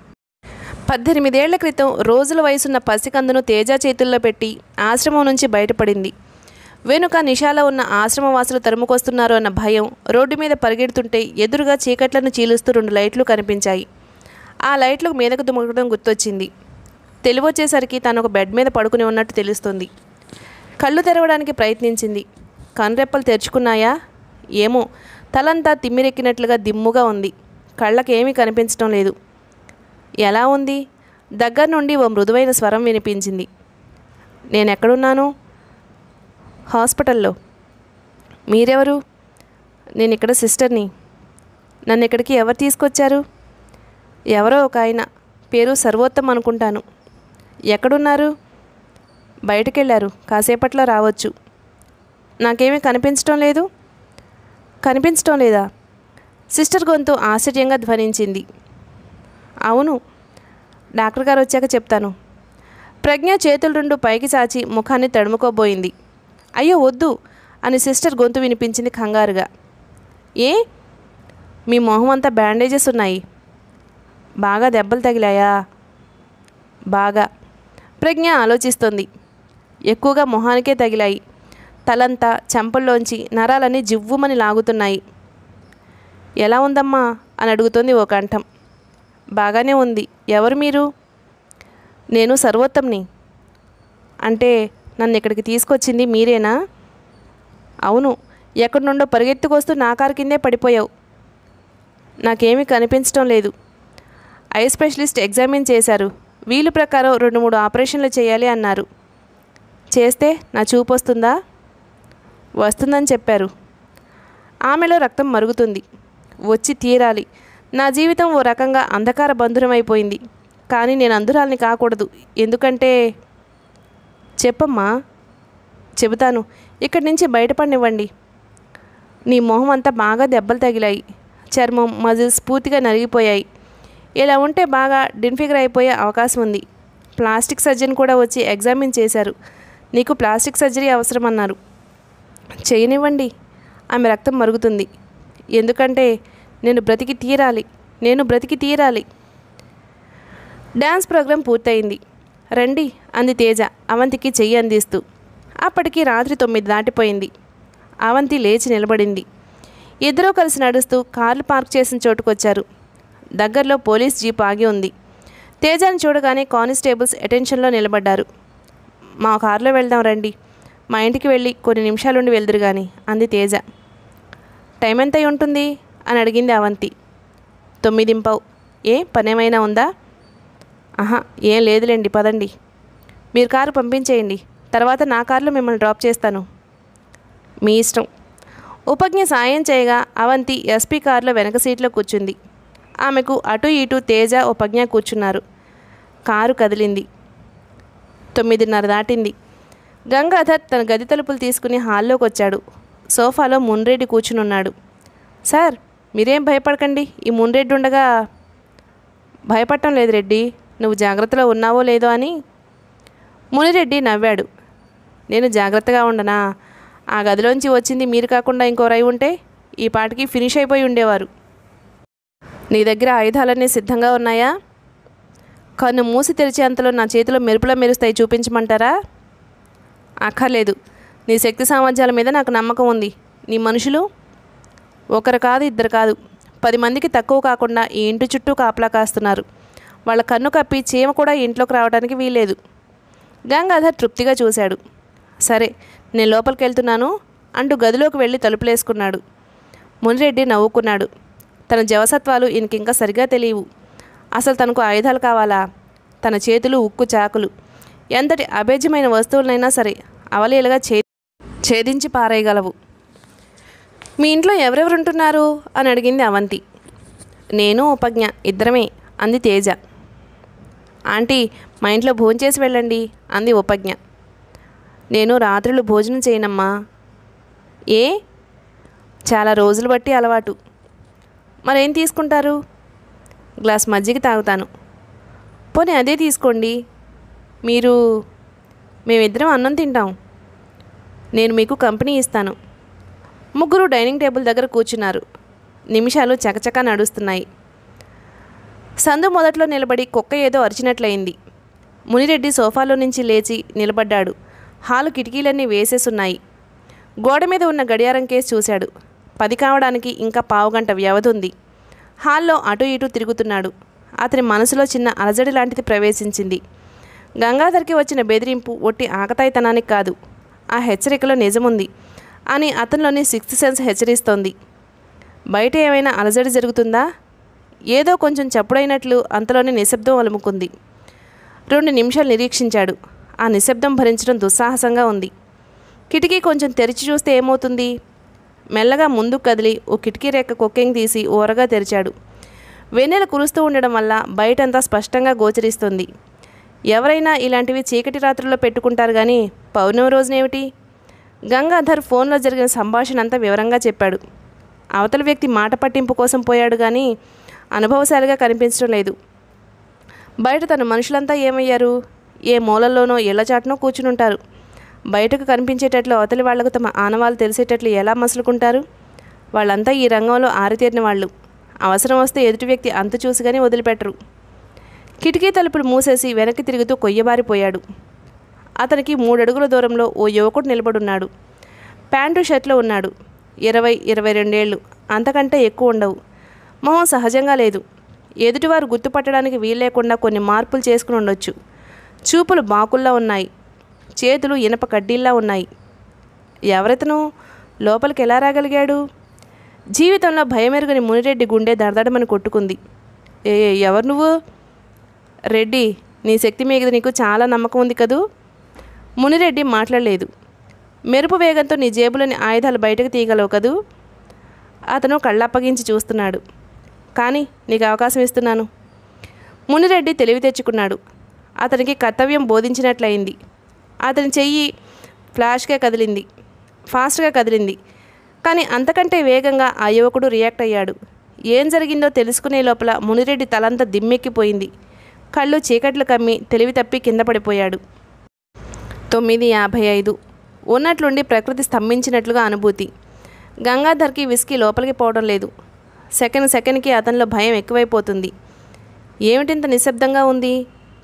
18 ఏళ్ల క్రితం రోజుల వయసున్న పసికందును తేజ చేతుల్లో పెట్టి ఆశ్రమం నుంచి బయటపడింది. వెనుక నిషాలో ఉన్న ఆశ్రమవాసులు తరుముకొస్తున్నారు అన్న భయం. రోడ్డు మీద పరిగెడుతుంటే ఎదురుగా చీకట్లను చీలుస్తూ 2 లైట్లు కనిపించాయి. ఆ లైట్లకు మీదకు దుమకడం గుర్తొచ్చింది. తెలివొచ్చేసరికి తను ఒక బెడ్ మీద పడుకుని ఉన్నట్టు తెలుస్తుంది. కళ్ళు తెరవడానికి ప్రయత్నించింది. కనురెప్పలు తెరుచుకున్నాయా? ఏమో, తలంతా తిమ్మిరెక్కినట్లుగా దిమ్ముగా ఉంది. కళ్ళకేమీ కనిపించడం లేదు. ఎలా ఉంది? దగ్గర నుండి ఓ మృదువైన స్వరం వినిపించింది. నేనెక్కడున్నాను? హాస్పిటల్లో. మీరెవరు? నేను ఇక్కడ సిస్టర్ని. నన్ను ఇక్కడికి ఎవరు తీసుకొచ్చారు? ఎవరో ఒక ఆయన, పేరు సర్వోత్తం అనుకుంటాను. ఎక్కడున్నారు? బయటకెళ్ళారు, కాసేపట్లో రావచ్చు. నాకేమీ కనిపించడం లేదు. కనిపించడం లేదా? సిస్టర్ గొంతు ఆశ్చర్యంగా ధ్వనించింది. అవును, డాక్టర్ గారు వచ్చాక చెప్తాను. ప్రజ్ఞ చేతులు 2 పైకి చాచి ముఖాన్ని తడుముకోబోయింది. అయ్యో వద్దు అని సిస్టర్ గొంతు వినిపించింది కంగారుగా. ఏ? మీ మొహం అంతా బ్యాండేజెస్ ఉన్నాయి. బాగా దెబ్బలు తగిలాయా? బాగా. ప్రజ్ఞ ఆలోచిస్తోంది. ఎక్కువగా మొహానికే తగిలాయి. తలంతా, చెంపల్లోంచి నరాలన్నీ జివ్వుమని లాగుతున్నాయి. ఎలా ఉందమ్మా అని అడుగుతోంది ఓ కంఠం. బాగానే ఉంది. ఎవరు మీరు? నేను సర్వోత్తంని. అంటే నన్ను ఇక్కడికి తీసుకొచ్చింది మీరేనా? అవును. ఎక్కడి నుండో పరిగెత్తుకొస్తూ నా కారు కిందే పడిపోయావు. నాకేమీ కనిపించడం లేదు. ఐ స్పెషలిస్ట్ ఎగ్జామిన్ చేశారు. వీలు ప్రకారం 2-3 ఆపరేషన్లు చేయాలి అన్నారు. చేస్తే నా చూపు వస్తుందా? వస్తుందని చెప్పారు. ఆమెలో రక్తం మరుగుతుంది. వచ్చి తీరాలి. నా జీవితం ఓ రకంగా అంధకార బంధురమైపోయింది. కానీ నేను అంధురాల్ని కాకూడదు. ఎందుకంటే... చెప్పమ్మా. చెబుతాను. ఇక్కడి నుంచి బయటపడినివ్వండి. నీ మొహం అంతా బాగా దెబ్బలు తగిలాయి. చర్మం, మజిల్స్ పూర్తిగా నలిగిపోయాయి. ఇలా ఉంటే బాగా డిన్ఫిగర్ అయిపోయే అవకాశం ఉంది. ప్లాస్టిక్ సర్జన్ కూడా వచ్చి ఎగ్జామిన్ చేశారు. నీకు ప్లాస్టిక్ సర్జరీ అవసరమన్నారు. చేయనివ్వండి. ఆమె రక్తం మరుగుతుంది. ఎందుకంటే నేను బ్రతికి తీరాలి. డ్యాన్స్ ప్రోగ్రాం పూర్తయింది. రండి అంది తేజ అవంతికి చెయ్యి అందిస్తూ. అప్పటికి రాత్రి 9 దాటిపోయింది. అవంతి లేచి నిలబడింది. ఇద్దరూ కలిసి నడుస్తూ కార్లు పార్క్ చేసిన చోటుకొచ్చారు. దగ్గరలో పోలీస్ జీప్ ఆగి ఉంది. తేజాని చూడగానే కానిస్టేబుల్స్ అటెన్షన్లో నిలబడ్డారు. మా కారులో వెళ్దాం రండి, మా ఇంటికి వెళ్ళి కొన్ని నిమిషాలుండి వెళ్దురు గాని అంది తేజ. టైం ఎంత ఉంటుంది అని అడిగింది అవంతి. 9:15. ఏ పనేమైనా ఉందా? ఆహా, ఏం లేదులేండి, పదండి. మీరు కారు పంపించేయండి, తర్వాత నా కారులో మిమ్మల్ని డ్రాప్ చేస్తాను. మీ ఇష్టం. ఉపజ్ఞ సాయం చేయగా అవంతి ఎస్పీ కారులో వెనక సీట్లో కూర్చుంది. ఆమెకు అటు ఇటు తేజ ఉపజ్ఞ కూర్చున్నారు. కారు కదిలింది. 9:30 దాటింది. గంగాధర్ తన గది తలుపులు తీసుకుని హాల్లోకి వచ్చాడు. సోఫాలో మున్రెడ్డి కూర్చునున్నాడు. సార్, మీరేం భయపడకండి, ఈ మున్రెడ్డి ఉండగా. భయపడటం లేదు రెడ్డి, నువ్వు జాగ్రత్తలో ఉన్నావో లేదో అని. మునిరెడ్డి నవ్వాడు. నేను జాగ్రత్తగా ఉండనా? ఆ గదిలోంచి వచ్చింది మీరు కాకుండా ఇంకో రై ఉంటే ఈ పాటికి ఫినిష్ అయిపోయి ఉండేవారు. నీ దగ్గర ఆయుధాలన్నీ సిద్ధంగా ఉన్నాయా? కన్ను మూసి తెరిచేంతలో నా చేతిలో మెరుపులా మెరుస్తాయి, చూపించమంటారా? అక్కర్లేదు, నీ శక్తి సామర్థ్యాల మీద నాకు నమ్మకం ఉంది. నీ మనుషులు ఒకరు కాదు, ఇద్దరు కాదు, 10 మందికి తక్కువ కాకుండా ఈ ఇంటి చుట్టూ కాపలా కాస్తున్నారు. వాళ్ళ కన్ను కప్పి చీమ కూడా ఇంట్లోకి రావడానికి వీల్లేదు. గంగాధర్ తృప్తిగా చూశాడు. సరే, నేను లోపలికి వెళ్తున్నాను అంటూ గదిలోకి వెళ్ళి తలుపులేసుకున్నాడు. మునిరెడ్డి నవ్వుకున్నాడు. తన జవసత్వాలు ఈయనకింకా సరిగా తెలియవు. అసలు తనకు ఆయుధాలు కావాలా? తన చేతులు ఉక్కు చాకులు. ఎంతటి అభేద్యమైన వస్తువులనైనా సరే అవలీలగా ఛేదించి పారేయగలవు. మీ ఇంట్లో ఎవరెవరుంటున్నారు అని అడిగింది అవంతి. నేను ఉపజ్ఞ ఇద్దరమే అంది తేజ. ఆంటీ, మా ఇంట్లో భోంచేసి వెళ్ళండి అంది ఉపజ్ఞ. నేను రాత్రులు భోజనం చేయనమ్మా. ఏ? చాలా రోజులు బట్టి అలవాటు. మరేం తీసుకుంటారు? గ్లాస్ మజ్జిగ తాగుతాను. పోనీ అదే తీసుకోండి. మేమిద్దరం అన్నం తింటాం. నేను మీకు కంపెనీ ఇస్తాను. ముగ్గురు డైనింగ్ టేబుల్ దగ్గర కూర్చున్నారు. నిమిషాలు చకచకా నడుస్తున్నాయి. సందు మొదట్లో నిలబడి కుక్క ఏదో అరిచినట్లయింది. మునిరెడ్డి సోఫాలో నుంచి లేచి నిలబడ్డాడు. హాలు కిటికీలన్నీ వేసేసున్నాయి. గోడ మీద ఉన్న గడియారం కేసు చూశాడు. 10 కావడానికి ఇంకా పావుగంట వ్యవధి ఉంది. హాల్లో అటు ఇటు తిరుగుతున్నాడు. అతని మనసులో చిన్న అలజడి లాంటిది ప్రవేశించింది. గంగాధర్కి వచ్చిన బెదిరింపు ఒట్టి ఆకతాయితనానికి కాదు, ఆ హెచ్చరికలో నిజముంది అని అతనిలోని 6th సెన్స్ హెచ్చరిస్తోంది. బయట ఏమైనా అలజడి జరుగుతుందా? ఏదో కొంచెం చప్పుడైనట్లు అంతలోనే నిశ్శబ్దం అలుముకుంది. 2 నిమిషాలు నిరీక్షించాడు. ఆ నిశ్శబ్దం భరించడం దుస్సాహసంగా ఉంది. కిటికీ కొంచెం తెరిచి చూస్తే ఏమవుతుంది? మెల్లగా ముందుకు కదిలి ఓ కిటికీ రేఖ కొక్కెంగి తీసి ఓరగా తెరిచాడు. వెన్నెల కురుస్తూ ఉండడం వల్ల బయటంతా స్పష్టంగా గోచరిస్తుంది. ఎవరైనా ఇలాంటివి చీకటి రాత్రుల్లో పెట్టుకుంటారు కానీ పౌర్ణమి రోజునేమిటి? గంగాధర్ ఫోన్లో జరిగిన సంభాషణ అంతా వివరంగా చెప్పాడు. అవతల వ్యక్తి మాట పట్టింపు కోసం పోయాడు కానీ అనుభవశాలిగా కనిపించడం లేదు. బయట తన మనుషులంతా ఏమయ్యారు? ఏ మూలల్లోనో ఇళ్లచాటునో కూర్చునుంటారు. బయటకు కనిపించేటట్లు అవతలి వాళ్లకు తమ ఆనవాళ్ళు తెలిసేటట్లు ఎలా మసులుకుంటారు? వాళ్ళంతా ఈ రంగంలో ఆరితేరిన వాళ్ళు. అవసరం వస్తే ఎదుటి వ్యక్తి అంతు చూసి కానీ వదిలిపెట్టరు. కిటికీ తలుపులు మూసేసి వెనక్కి తిరుగుతూ కొయ్యబారిపోయాడు. అతనికి 3 అడుగుల దూరంలో ఓ యువకుడు నిలబడున్నాడు. ప్యాంటు షర్ట్లో ఉన్నాడు. 20-22 ఏళ్ళు, అంతకంటే ఎక్కువ ఉండవు. మొహం సహజంగా లేదు. ఎదుటివారు గుర్తుపట్టడానికి వీల్లేకుండా కొన్ని మార్పులు చేసుకుని ఉండొచ్చు. చూపులు బాకుల్లా ఉన్నాయి. చేతులు ఇనప కడ్డీల్లా ఉన్నాయి. ఎవరితను? లోపలికి ఎలా రాగలిగాడు? జీవితంలో భయమెరుగని మునిరెడ్డి గుండె దడదడమని కొట్టుకుంది. ఎవరు నువ్వు? రెడ్డి, నీ శక్తి మీద నీకు చాలా నమ్మకం ఉంది కదూ? మునిరెడ్డి మాట్లాడలేదు. మెరుపు వేగంతో నీ జేబులోని ఆయుధాలు బయటకు తీయగలవు కదూ? అతను కళ్ళప్పగించి చూస్తున్నాడు. కానీ నీకు అవకాశం ఇస్తున్నాను. మునిరెడ్డి తెలివి తెచ్చుకున్నాడు. అతనికి కర్తవ్యం బోధించినట్లయింది. అతని చెయ్యి ఫాస్ట్గా కదిలింది. కానీ అంతకంటే వేగంగా ఆ యువకుడు రియాక్ట్ అయ్యాడు. ఏం జరిగిందో తెలుసుకునే లోపల మునిరెడ్డి తలంతా దిమ్మెక్కిపోయింది. కళ్ళు చీకట్లు కమ్మి తెలివి తప్పి కింద పడిపోయాడు. 9:55. ఉన్నట్లుండి ప్రకృతి స్తంభించినట్లుగా అనుభూతి. గంగాధర్కి విస్కీ లోపలికి పోవడం లేదు. సెకండ్కి అతనిలో భయం ఎక్కువైపోతుంది. ఏమిటింత నిశ్శబ్దంగా ఉంది?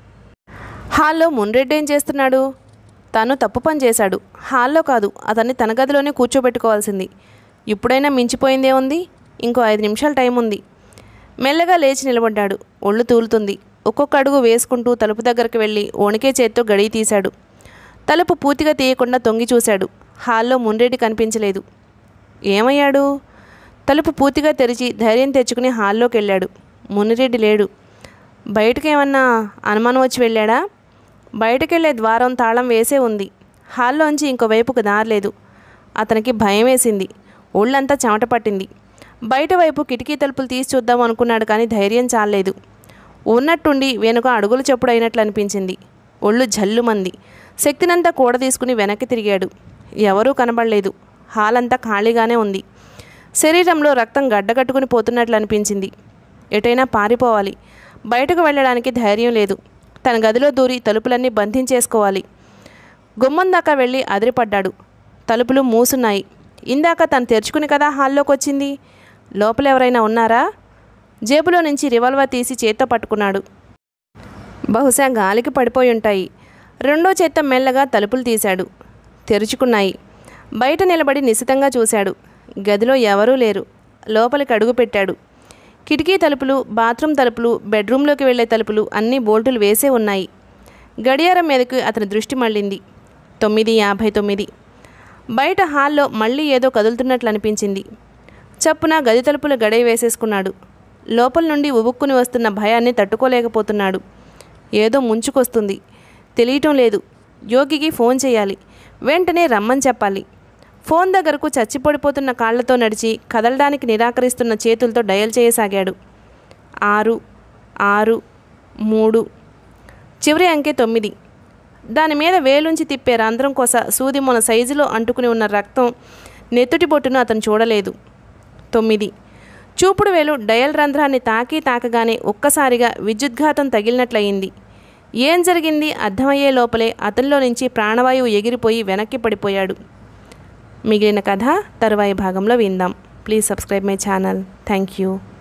హాల్లో మున్రెడ్డి ఏం చేస్తున్నాడు? తను తప్పు పని చేశాడు. హాల్లో కాదు, అతన్ని తన గదిలోనే కూర్చోబెట్టుకోవాల్సింది. ఇప్పుడైనా మించిపోయిందే ఉంది. ఇంకో 5 నిమిషాలు టైం ఉంది. మెల్లగా లేచి నిలబడ్డాడు. ఒళ్ళు తూలుతుంది. ఒక్కొక్క అడుగు వేసుకుంటూ తలుపు దగ్గరికి వెళ్ళి వణికే చేత్తో గడియ తీశాడు. తలుపు పూర్తిగా తీయకుండా తొంగి చూశాడు. హాల్లో మున్రెడ్డి కనిపించలేదు. ఏమయ్యాడు? తలుపు పూర్తిగా తెరిచి ధైర్యం తెచ్చుకుని హాల్లోకి వెళ్ళాడు. మున్రెడ్డి లేడు. బయటకేమన్నా అనుమానం వచ్చి వెళ్ళాడా? బయటకెళ్లే ద్వారం తాళం వేసే ఉంది. హాల్లోంచి ఇంకోవైపుకు దారలేదు. అతనికి భయం వేసింది. ఒళ్ళంతా చెమట పట్టింది. బయట వైపు కిటికీ తలుపులు తీసి చూద్దాం అనుకున్నాడు, కానీ ధైర్యం చాలలేదు. ఉన్నట్టుండి వెనుక అడుగులు చప్పుడు అయినట్లు అనిపించింది. ఒళ్ళు జల్లుమంది. శక్తినంతా కూడ తీసుకుని వెనక్కి తిరిగాడు. ఎవరూ కనబడలేదు. హాల్ అంతా ఖాళీగానే ఉంది. శరీరంలో రక్తం గడ్డగట్టుకుని పోతున్నట్లు అనిపించింది. ఎటైనా పారిపోవాలి. బయటకు వెళ్ళడానికి ధైర్యం లేదు. తన గదిలో దూరి తలుపులన్నీ బంధించేసుకోవాలి. గుమ్మం దాకా వెళ్ళి అదిరిపడ్డాడు. తలుపులు మూసున్నాయి. ఇందాక తను తెరుచుకుని కదా హాల్లోకి వచ్చింది. లోపల ఎవరైనా ఉన్నారా? జేబులో నుంచి రివాల్వర్ తీసి చేత్తో పట్టుకున్నాడు. బహుశా గాలికి పడిపోయి ఉంటాయి. రెండో చేత్తో మెల్లగా తలుపులు తీశాడు. తెరుచుకున్నాయి. బయట నిలబడి నిశితంగా చూశాడు. గదిలో ఎవరూ లేరు. లోపలికి అడుగు పెట్టాడు. కిటికీ తలుపులు, బాత్రూమ్ తలుపులు, బెడ్రూమ్లోకి వెళ్లే తలుపులు అన్నీ బోల్టులు వేసే ఉన్నాయి. గడియారం మీదకి అతని దృష్టి మళ్ళింది. 9:59. బయట హాల్లో మళ్ళీ ఏదో కదులుతున్నట్లు అనిపించింది. చప్పున గది తలుపులు గడియ వేసేసుకున్నాడు. లోపల నుండి ఉబుక్కుని వస్తున్న భయాన్ని తట్టుకోలేకపోతున్నాడు. ఏదో ముంచుకొస్తుంది. తెలియటం లేదు. యోగికి ఫోన్ చేయాలి. వెంటనే రమ్మని చెప్పాలి. ఫోన్ దగ్గరకు చచ్చిపడిపోతున్న కాళ్లతో నడిచి కదలడానికి నిరాకరిస్తున్న చేతులతో డయల్ చేయసాగాడు. 6 6 3. చివరి అంకె 9. దాని మీద వేలుంచి తిప్పే రంధ్రం కొస సూది మొన సైజులో అంటుకుని ఉన్న రక్తం నెత్తుటి బొట్టును అతను చూడలేదు. 9. చూపుడు వేలు డయల్ రంధ్రాన్ని తాకగానే ఒక్కసారిగా విద్యుద్ఘాతం తగిలినట్లయింది. ఏం జరిగింది అర్థమయ్యే లోపలే అతనిలో నుంచి ప్రాణవాయువు ఎగిరిపోయి వెనక్కి పడిపోయాడు. మిగిలిన కథ తరువాయి భాగంలో విందాం. Please subscribe my channel. Thank you.